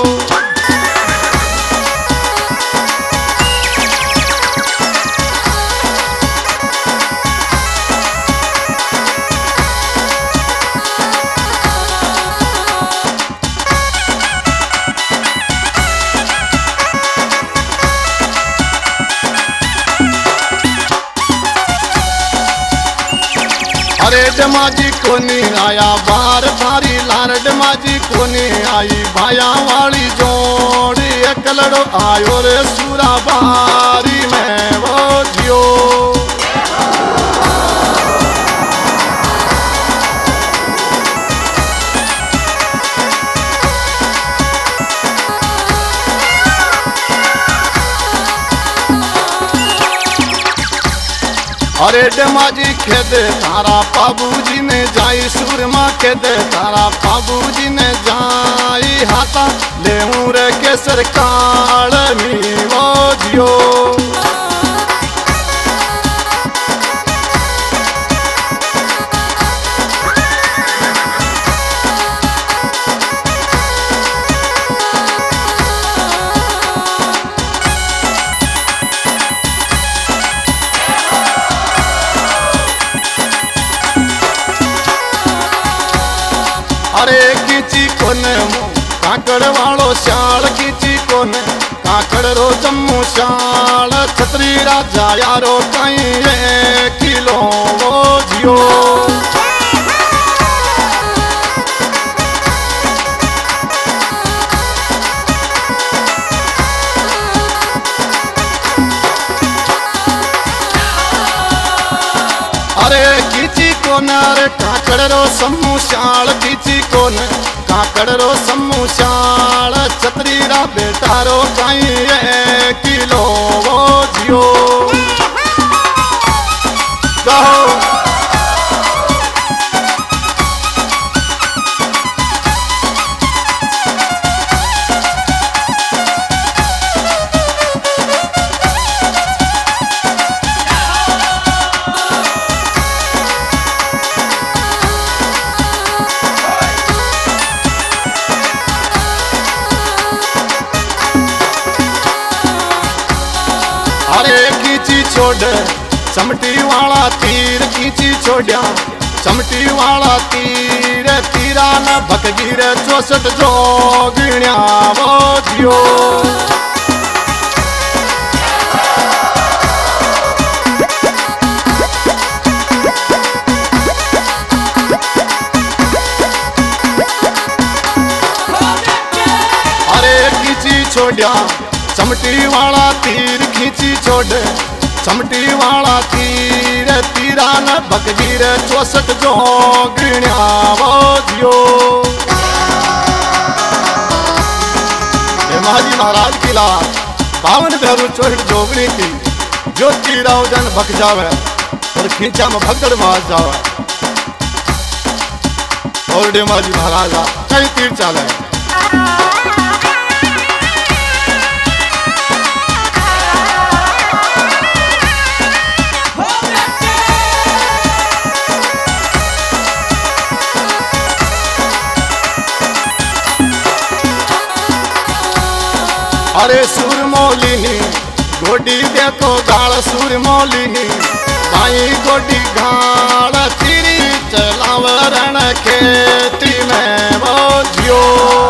S3: अरे डमाजी कोनी आया बार थारी लार डमाजी कोनी आई भाया वाली जोड़ी एकलड़ो आयो रे सूरा बारी में वो जियो। अरे डमाजी खेदे तारा बाबूजी ने जाई सूरमा खेदे तारा बाबूजी ने जाई हाथा ले रे केसर काल मी वो जियो। अरे खींची कोने काकड़ वालो शाल खींची कोने काकड़ रो जम्मू शाल छतरी राजा यारो कहीं किलो वो जियो। अरे खींची कोने अरे काकड़ रो समूह शाल खींची कोने काकड़ रो समूह शाल छतरी रा बेटा रो कहीं किलो वो जियो। कहो छोड़ चमटी वाला तीर खींची छोड़िया चमटी वाला तीर तीरा न भकगीर चौसठ जोगिण्या वो जियो। अरे खींची छोड़िया चमटी वाला तीर खींची छोड़ चमटी वाला तीर तीरा न भकगीर चौसठ जोगिण्या वो जियो। महाजी महाराज की लाल बावन भैरू चौसठ जोगणी की जो तीरा जन भक जावे और खींचा में भगड़ मार जावे और डेमाजी महाराजा कई तीर चाले। अरे सुरमौलिनी गोडी देखो गाल सुरमौलिनी भाई गोडी गाल तीरी चलावरण खेती में वो जियो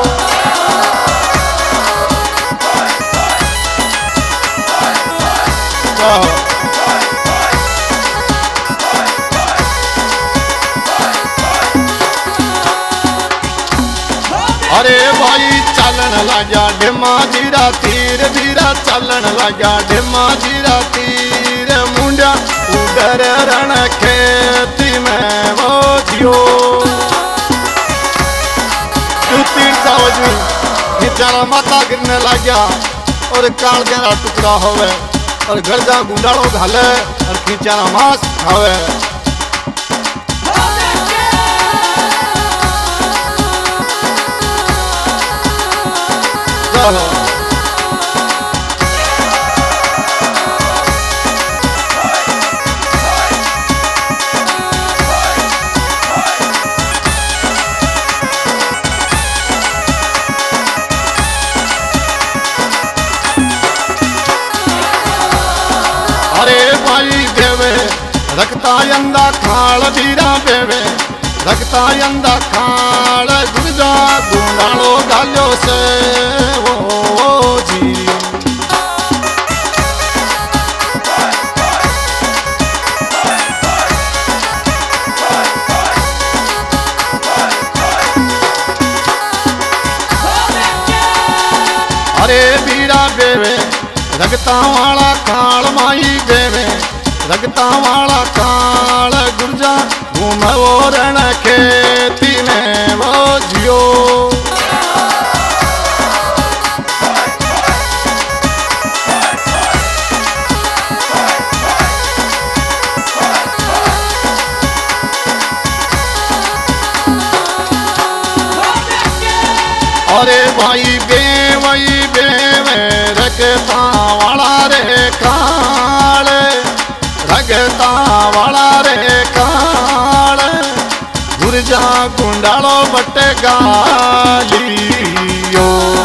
S3: अरे भाई चलन लगा ढिमा जीरा तीर धीरा चलन लगा ढिमा जीरा तीर मुंडा उधर रण खेती में वो जियो तीर सावजी बेचारा माता गिरने लगा और काल जरा टुकड़ा होवे और घर जा गुंडाड़ो घाले और खींचारा मांस खावे अरे भाई देवे रखता यंदा खाल धीरा देवे रखता यंदा खाल गुरजा गुंडालो गालो से वो जी अरे बीरा देवे रगता वाला काल माई देवे रगता वाला काल गुर्जा घूमो रण खेती में वो जियो अरे भाई बेवई बेवे रगता वाला रे काल रगता वाला रे काल गुरजा गुंडालो बटे गालियो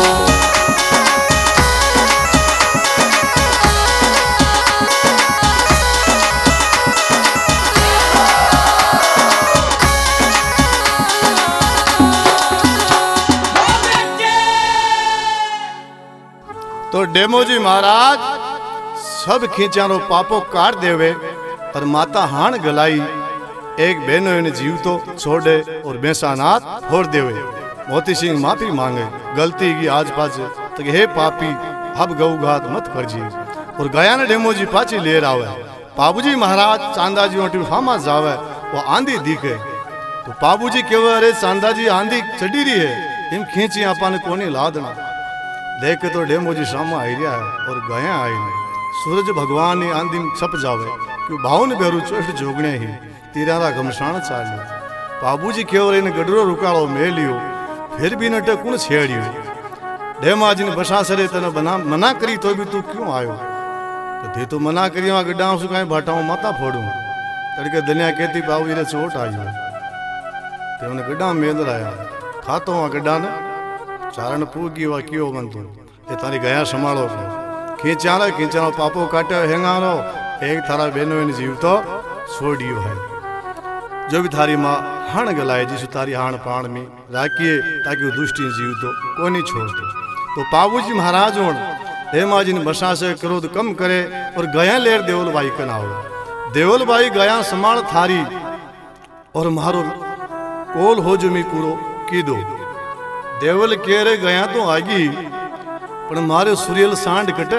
S3: तो डेमोजी महाराज सब खींचारो पापो काट देवे पर माता हाण गलाई एक बहनो ने जीव तो छोड़े और बेसानाथ फोड़ देवे। मोती सिंह माफी मांगे गलती की आज पाच तो हे पापी अब गऊ घात मत करजिए और गया ने डेमोजी पाची ले आवे। पाबूजी महाराज चांदाजी ओटी फामा जावे वो आंधी दिखे तो पाबूजी केवे अरे चांदाजी आंधी चढ़ी रही है इन खींची आपने कोनी लादना देख के तो डेमोजी सामा आई गया है और गया आई सूरज भगवान ने आंधी छप जावे क्यों भाव ने बेरू चोट जोगने ही तीरारा घमसाण चालियो। बाबूजी केवल इन गडरो रुकाड़ो मेलियो फिर भी नटे कुण छेड़ियो। डेमाजी ने बसासरे तने बना मना करी तो भी तू क्यों आयो तो थे तो मना करियो गड्डा सु काई भाटाओ माता फोड़ू तड़के दुनिया कहती बाबू रे चोट आयो ते उन्हें गड्डा मेल आया खातो आ गड्डा ने चारण पूगी वा कियो मन तू ये तारी गया संभालो खींचाना खींचाना पापो काटे हेंगारो एक थारा बहनों ने जीव तो छोड़ियो है जो भी थारी माँ हाण गलाए जिसु तारी हाण प्राण में राखिए ताकि वो दुष्टि जीव तो को नहीं छोड़ते। तो पाबूजी महाराज हेमाजी ने बसा से क्रोध कम करे और गया लेर देवल भाई कनाओ देवल भाई गया संभाल थारी और मारो कोल हो जो मी कूरो की दो देवल केरे गया तो आगी पर मारे सूर्यल सांड कटे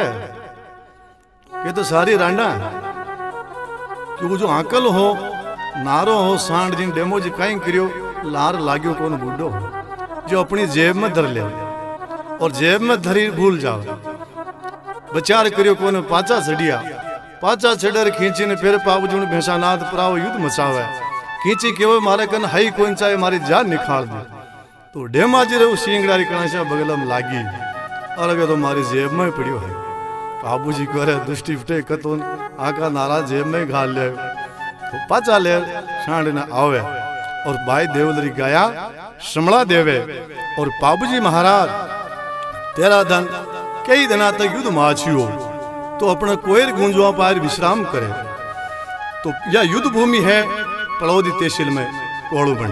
S3: के तो सारी रांडा क्योंकि जो आकल हो नारो हो सांड जिन डेमो जी कहीं करियो लार लाग्यो कौन बुड्ढो जो अपनी जेब में धर ले और जेब में धरी भूल जाओ बचार करियो कौन पाचा चढ़िया पाचा चढ़र खींची ने फिर पाबूजी ने भैंसानाथ प्राव युद्ध मचावे खींची केवल मारे कन हई कोई चाहे मारी जान निकाल दे तो डेमा जी रे सिंगड़ारी कणाशा बगलम लागी और अगर तो मारी जेब में पड़ियो है बाबूजी करे दुष्टि फटे कतोन आका नारा जेब में घाल ले तो पाचा ले सांड न आवे और भाई देवलरी गाया समड़ा देवे और बाबूजी महाराज तेरा धन
S1: कई दिना तक युद्ध माछियो तो अपना कोयर गूंजवा पार विश्राम करे। तो यह युद्ध भूमि है पड़ौदी तहसील में कोड़ूबंड।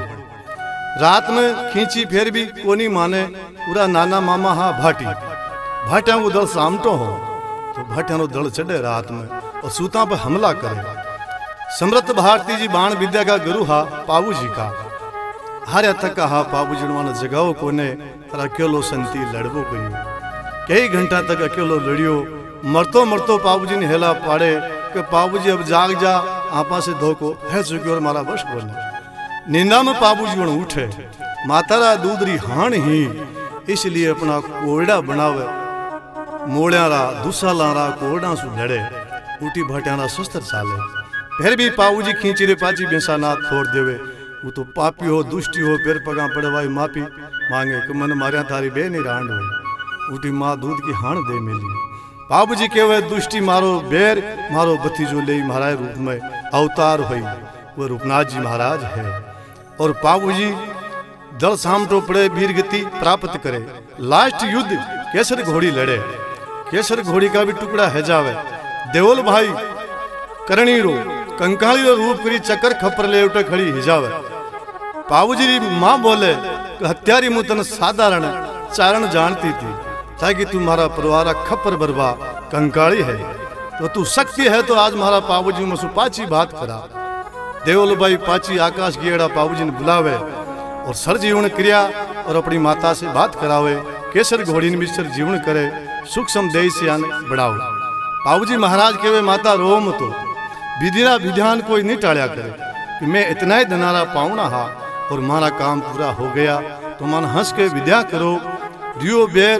S1: रात में खींची फिर भी कोनी माने पूरा नाना मामा हा भाटी भाटिया को दल सामटो हो तो भाटिया नो दल चढ़े रात में और सूता पर हमला करे। समृत भारती जी बाण विद्या का गुरु हा पाबू जी का हारे तक हा पाबू जी ने जगाओ कोने और अकेलो संती लड़बो करियो। कई घंटा तक अकेलो लड़ियो। मरतो मरतो पाबू जी ने हेला पाड़े कि पाबू जी अब जाग जा, आपा से धोको है चुकी और मारा बस बोले। नींदा में पाबू जी उठे, मातारा दूधरी हाण ही इसलिए अपना कोयड़ा बनावे, मोड़ियारा दुसालारा कोयड़ा सु लड़े, उठी भटियारा शस्त्र चाले। फिर भी पाबू जी खींची रे पाची बेसा ना छोड़ देवे। वो तो पापी हो दुष्टी हो पैर पगा पड़े भाई माफी मांगे कि मन मारिया थारी बे नहीं रांड हो। उठी माँ दूध की हाण दे मिली। बाबू जी कहवे दुष्टि मारो बेर मारो भतीजो ले महाराज रूप में अवतार हुई, वो रूपनाथ जी महाराज है। और बाबू जी दल सामटो पड़े वीर गति प्राप्त करे। लास्ट युद्ध केसर घोड़ी लड़े। केसर घोड़ी का भी टुकड़ा है जावे। देवल भाई करणी रो कंकाली रो रूप करी चक्कर खपर ले उठे खड़ी हिजावे। बाबू जी माँ बोले कि हत्यारी मुतन साधारण चारण जानती थी ताकि तुम्हारा परिवार खपर बरबा कंकाली है तो तू शक्ति है तो आज महारा पाबूजी में पाची बात करा। देवल भाई पाची आकाश गेड़ा पाबूजी ने बुलावे और सर जीवन क्रिया और अपनी माता से बात करावे। केसर घोड़ी ने मिश्र जीवन करे सूक्ष्म देह से आने बढ़ाओ। पाबूजी महाराज कहवे माता रोम तो विधिना विधान कोई नहीं टाड़ा करे कि मैं इतना ही दनारा पाऊना हा और मारा काम पूरा हो गया तो मन हंस के विद्या करो। रियो बेर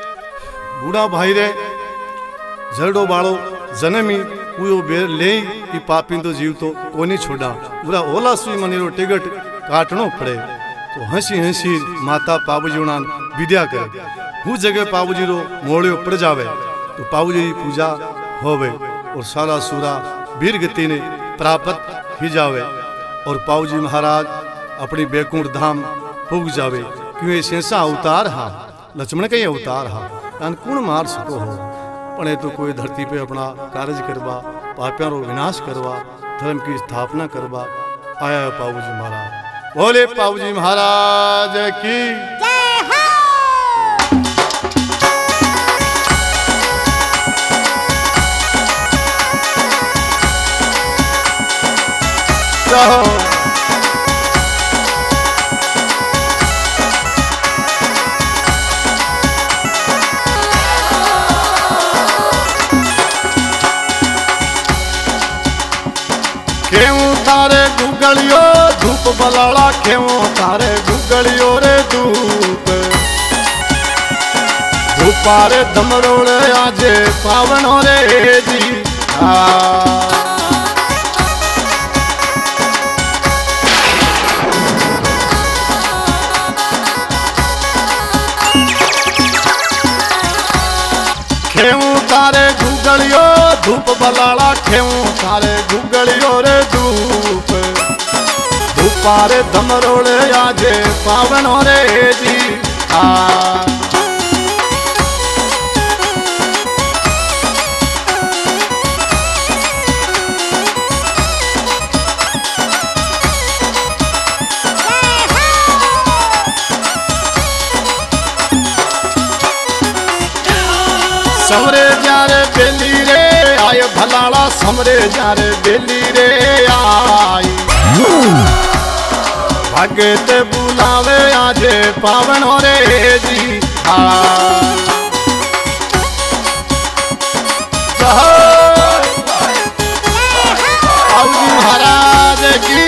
S1: बूढ़ा भाई रे झरडो बाड़ो जन्मी उयो बेर ले कि पापी तो जीव तो कोनी छोड़ा पूरा ओला सुई मनीरो टिकट काटनो पड़े। तो हंसी हंसी माता पाबूजी उड़ान विद्या करे। वो जगह पाबूजी रो मोड़ियो पड़ जावे तो पाबूजी पूजा होवे और सारा सूरा वीर गति ने प्राप्त ही जावे और पाबूजी महाराज अपनी बैकुंठ धाम पुग जावे। क्यों ये शेषा अवतार हा लक्ष्मण का ही अवतार हा कौन मार सको हो पण तो कोई धरती पे अपना कार्य करवा पापियां रो विनाश करवा धर्म की स्थापना करवा आया है पाबूजी महाराज। बोले पाबूजी महाराज की जय। क्यों तारे गुगलियो धूप बलाड़ा क्यों तारे गुगलियो रे धूप धूपारे दमरोड़े आजे पावनो रे जी आ क्यों तारे गुगलियो धूप बलाड़ा क्यों तारे गुगलियो रे धूप धूपारे दमरोड़े आजे पावनो रे जी आ समरे जारे बेली रे आय भलाड़ा समरे जारे बेली रे आई भगत बुलावे आजे पावनो रे जी आ पाबूजी महाराज की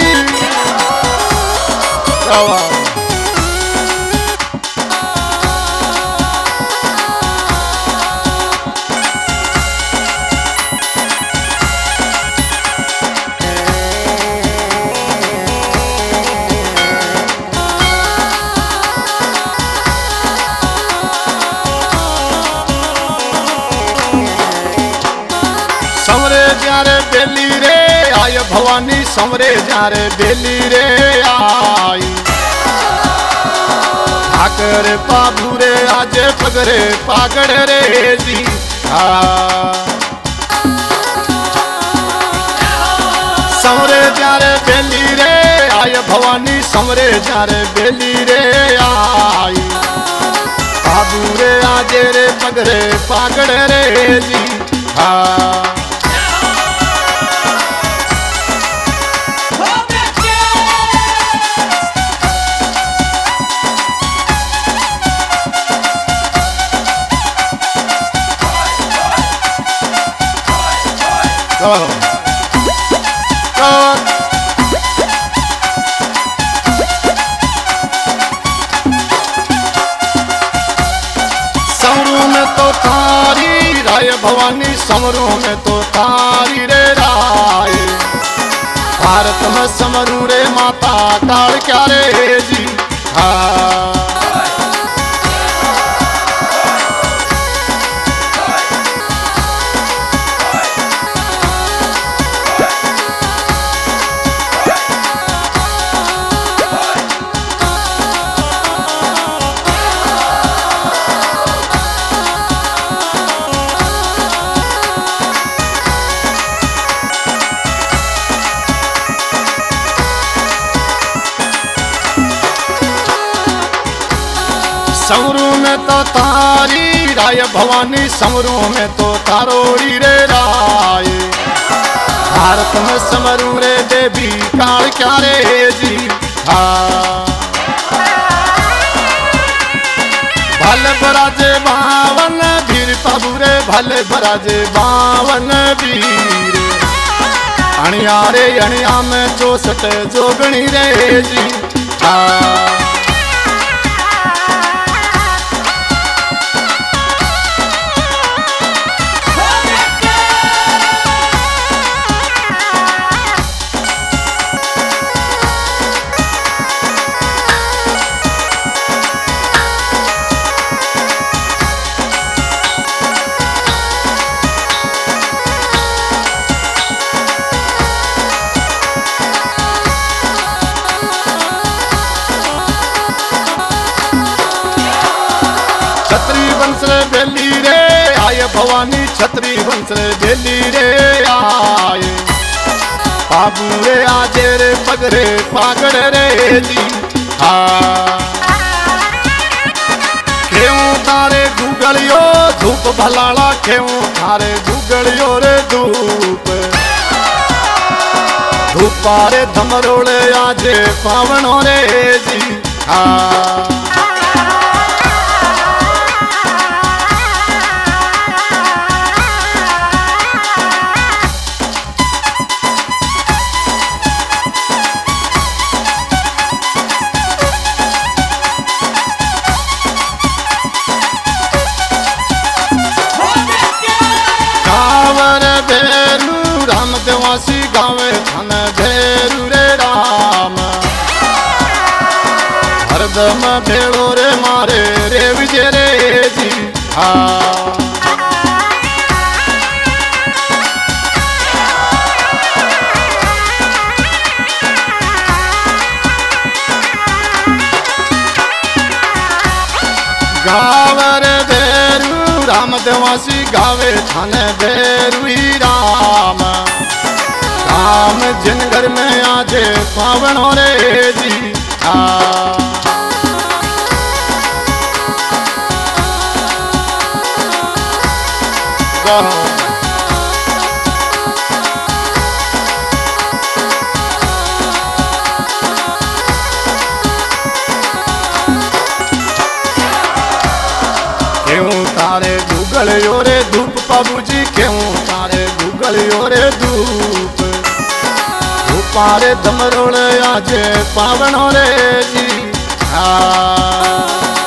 S1: बेली रे आय भवानी समरे जारे बेली रे आई
S3: आकर पाबूरे आजे पगरे पागड़ रे जी आ समरे जारे बेली रे आय भवानी समरे जारे बेली रे आई पाबूरे आजे रे पगरे पागड़ रे जी आ समरू में तो तारी राय भवानी समरू में तो तारी रे राय भारत में समरू रे माता काल क्या रे जी हाँ समरू में तो तारी राय भवानी समरू में तो तारोड़ी रे राय भारत में समरू रे देवी काल क्या रे जी हाँ भले बराजे बावन वीर पाबूरे भले बराजे बावन वीर अणिया रे अणिया में चौसठ जोगणी रे जी हाँ छत्री वंश रे बेली रे आय भवानी छत्री वंश रे बेली रे आय पाबूरे आजे रे पगरे पागड़ रे जी हाँ खेऊं तारे गुगलियो धूप भलाला खेऊं तारे गुगलियो रे धूप धूपारे धमरोड़े आजे पावनो रे जी हाँ राम देवासी गावे थन भेरू रे राम हरदम भेड़ो रे मारे रे विजय रे जी हाँ गावर भेरू राम देवासी गावे थन भेरू ही राम राम जिन घर में आजे पावनो रे जी हाँ क्यों तारे गूगल योरे धूप बाबूजी क्यों तारे गूगल योरे धूप धूपारे धमरोड़े आजे पावनो रे जी हाँ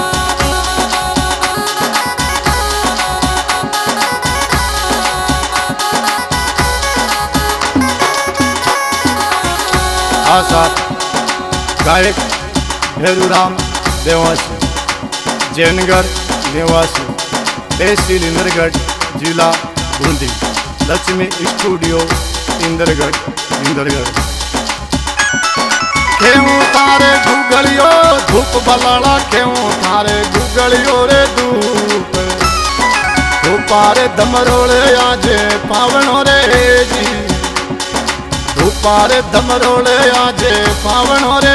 S3: गायक भेरूराम देवासी जैनगढ़ निवासी तहसील इंद्रगढ़ जिला बूंदी लक्ष्मी स्टूडियो इंद्रगढ़ इंद्रगढ़ खेऊं थारे गुगलियो धूप बलाड़ा खेऊं थारे गुगलियो रे धूप धूपारे दमरोले आजे पावनो रे जी धूपारे दमरोले आजे पावनो रे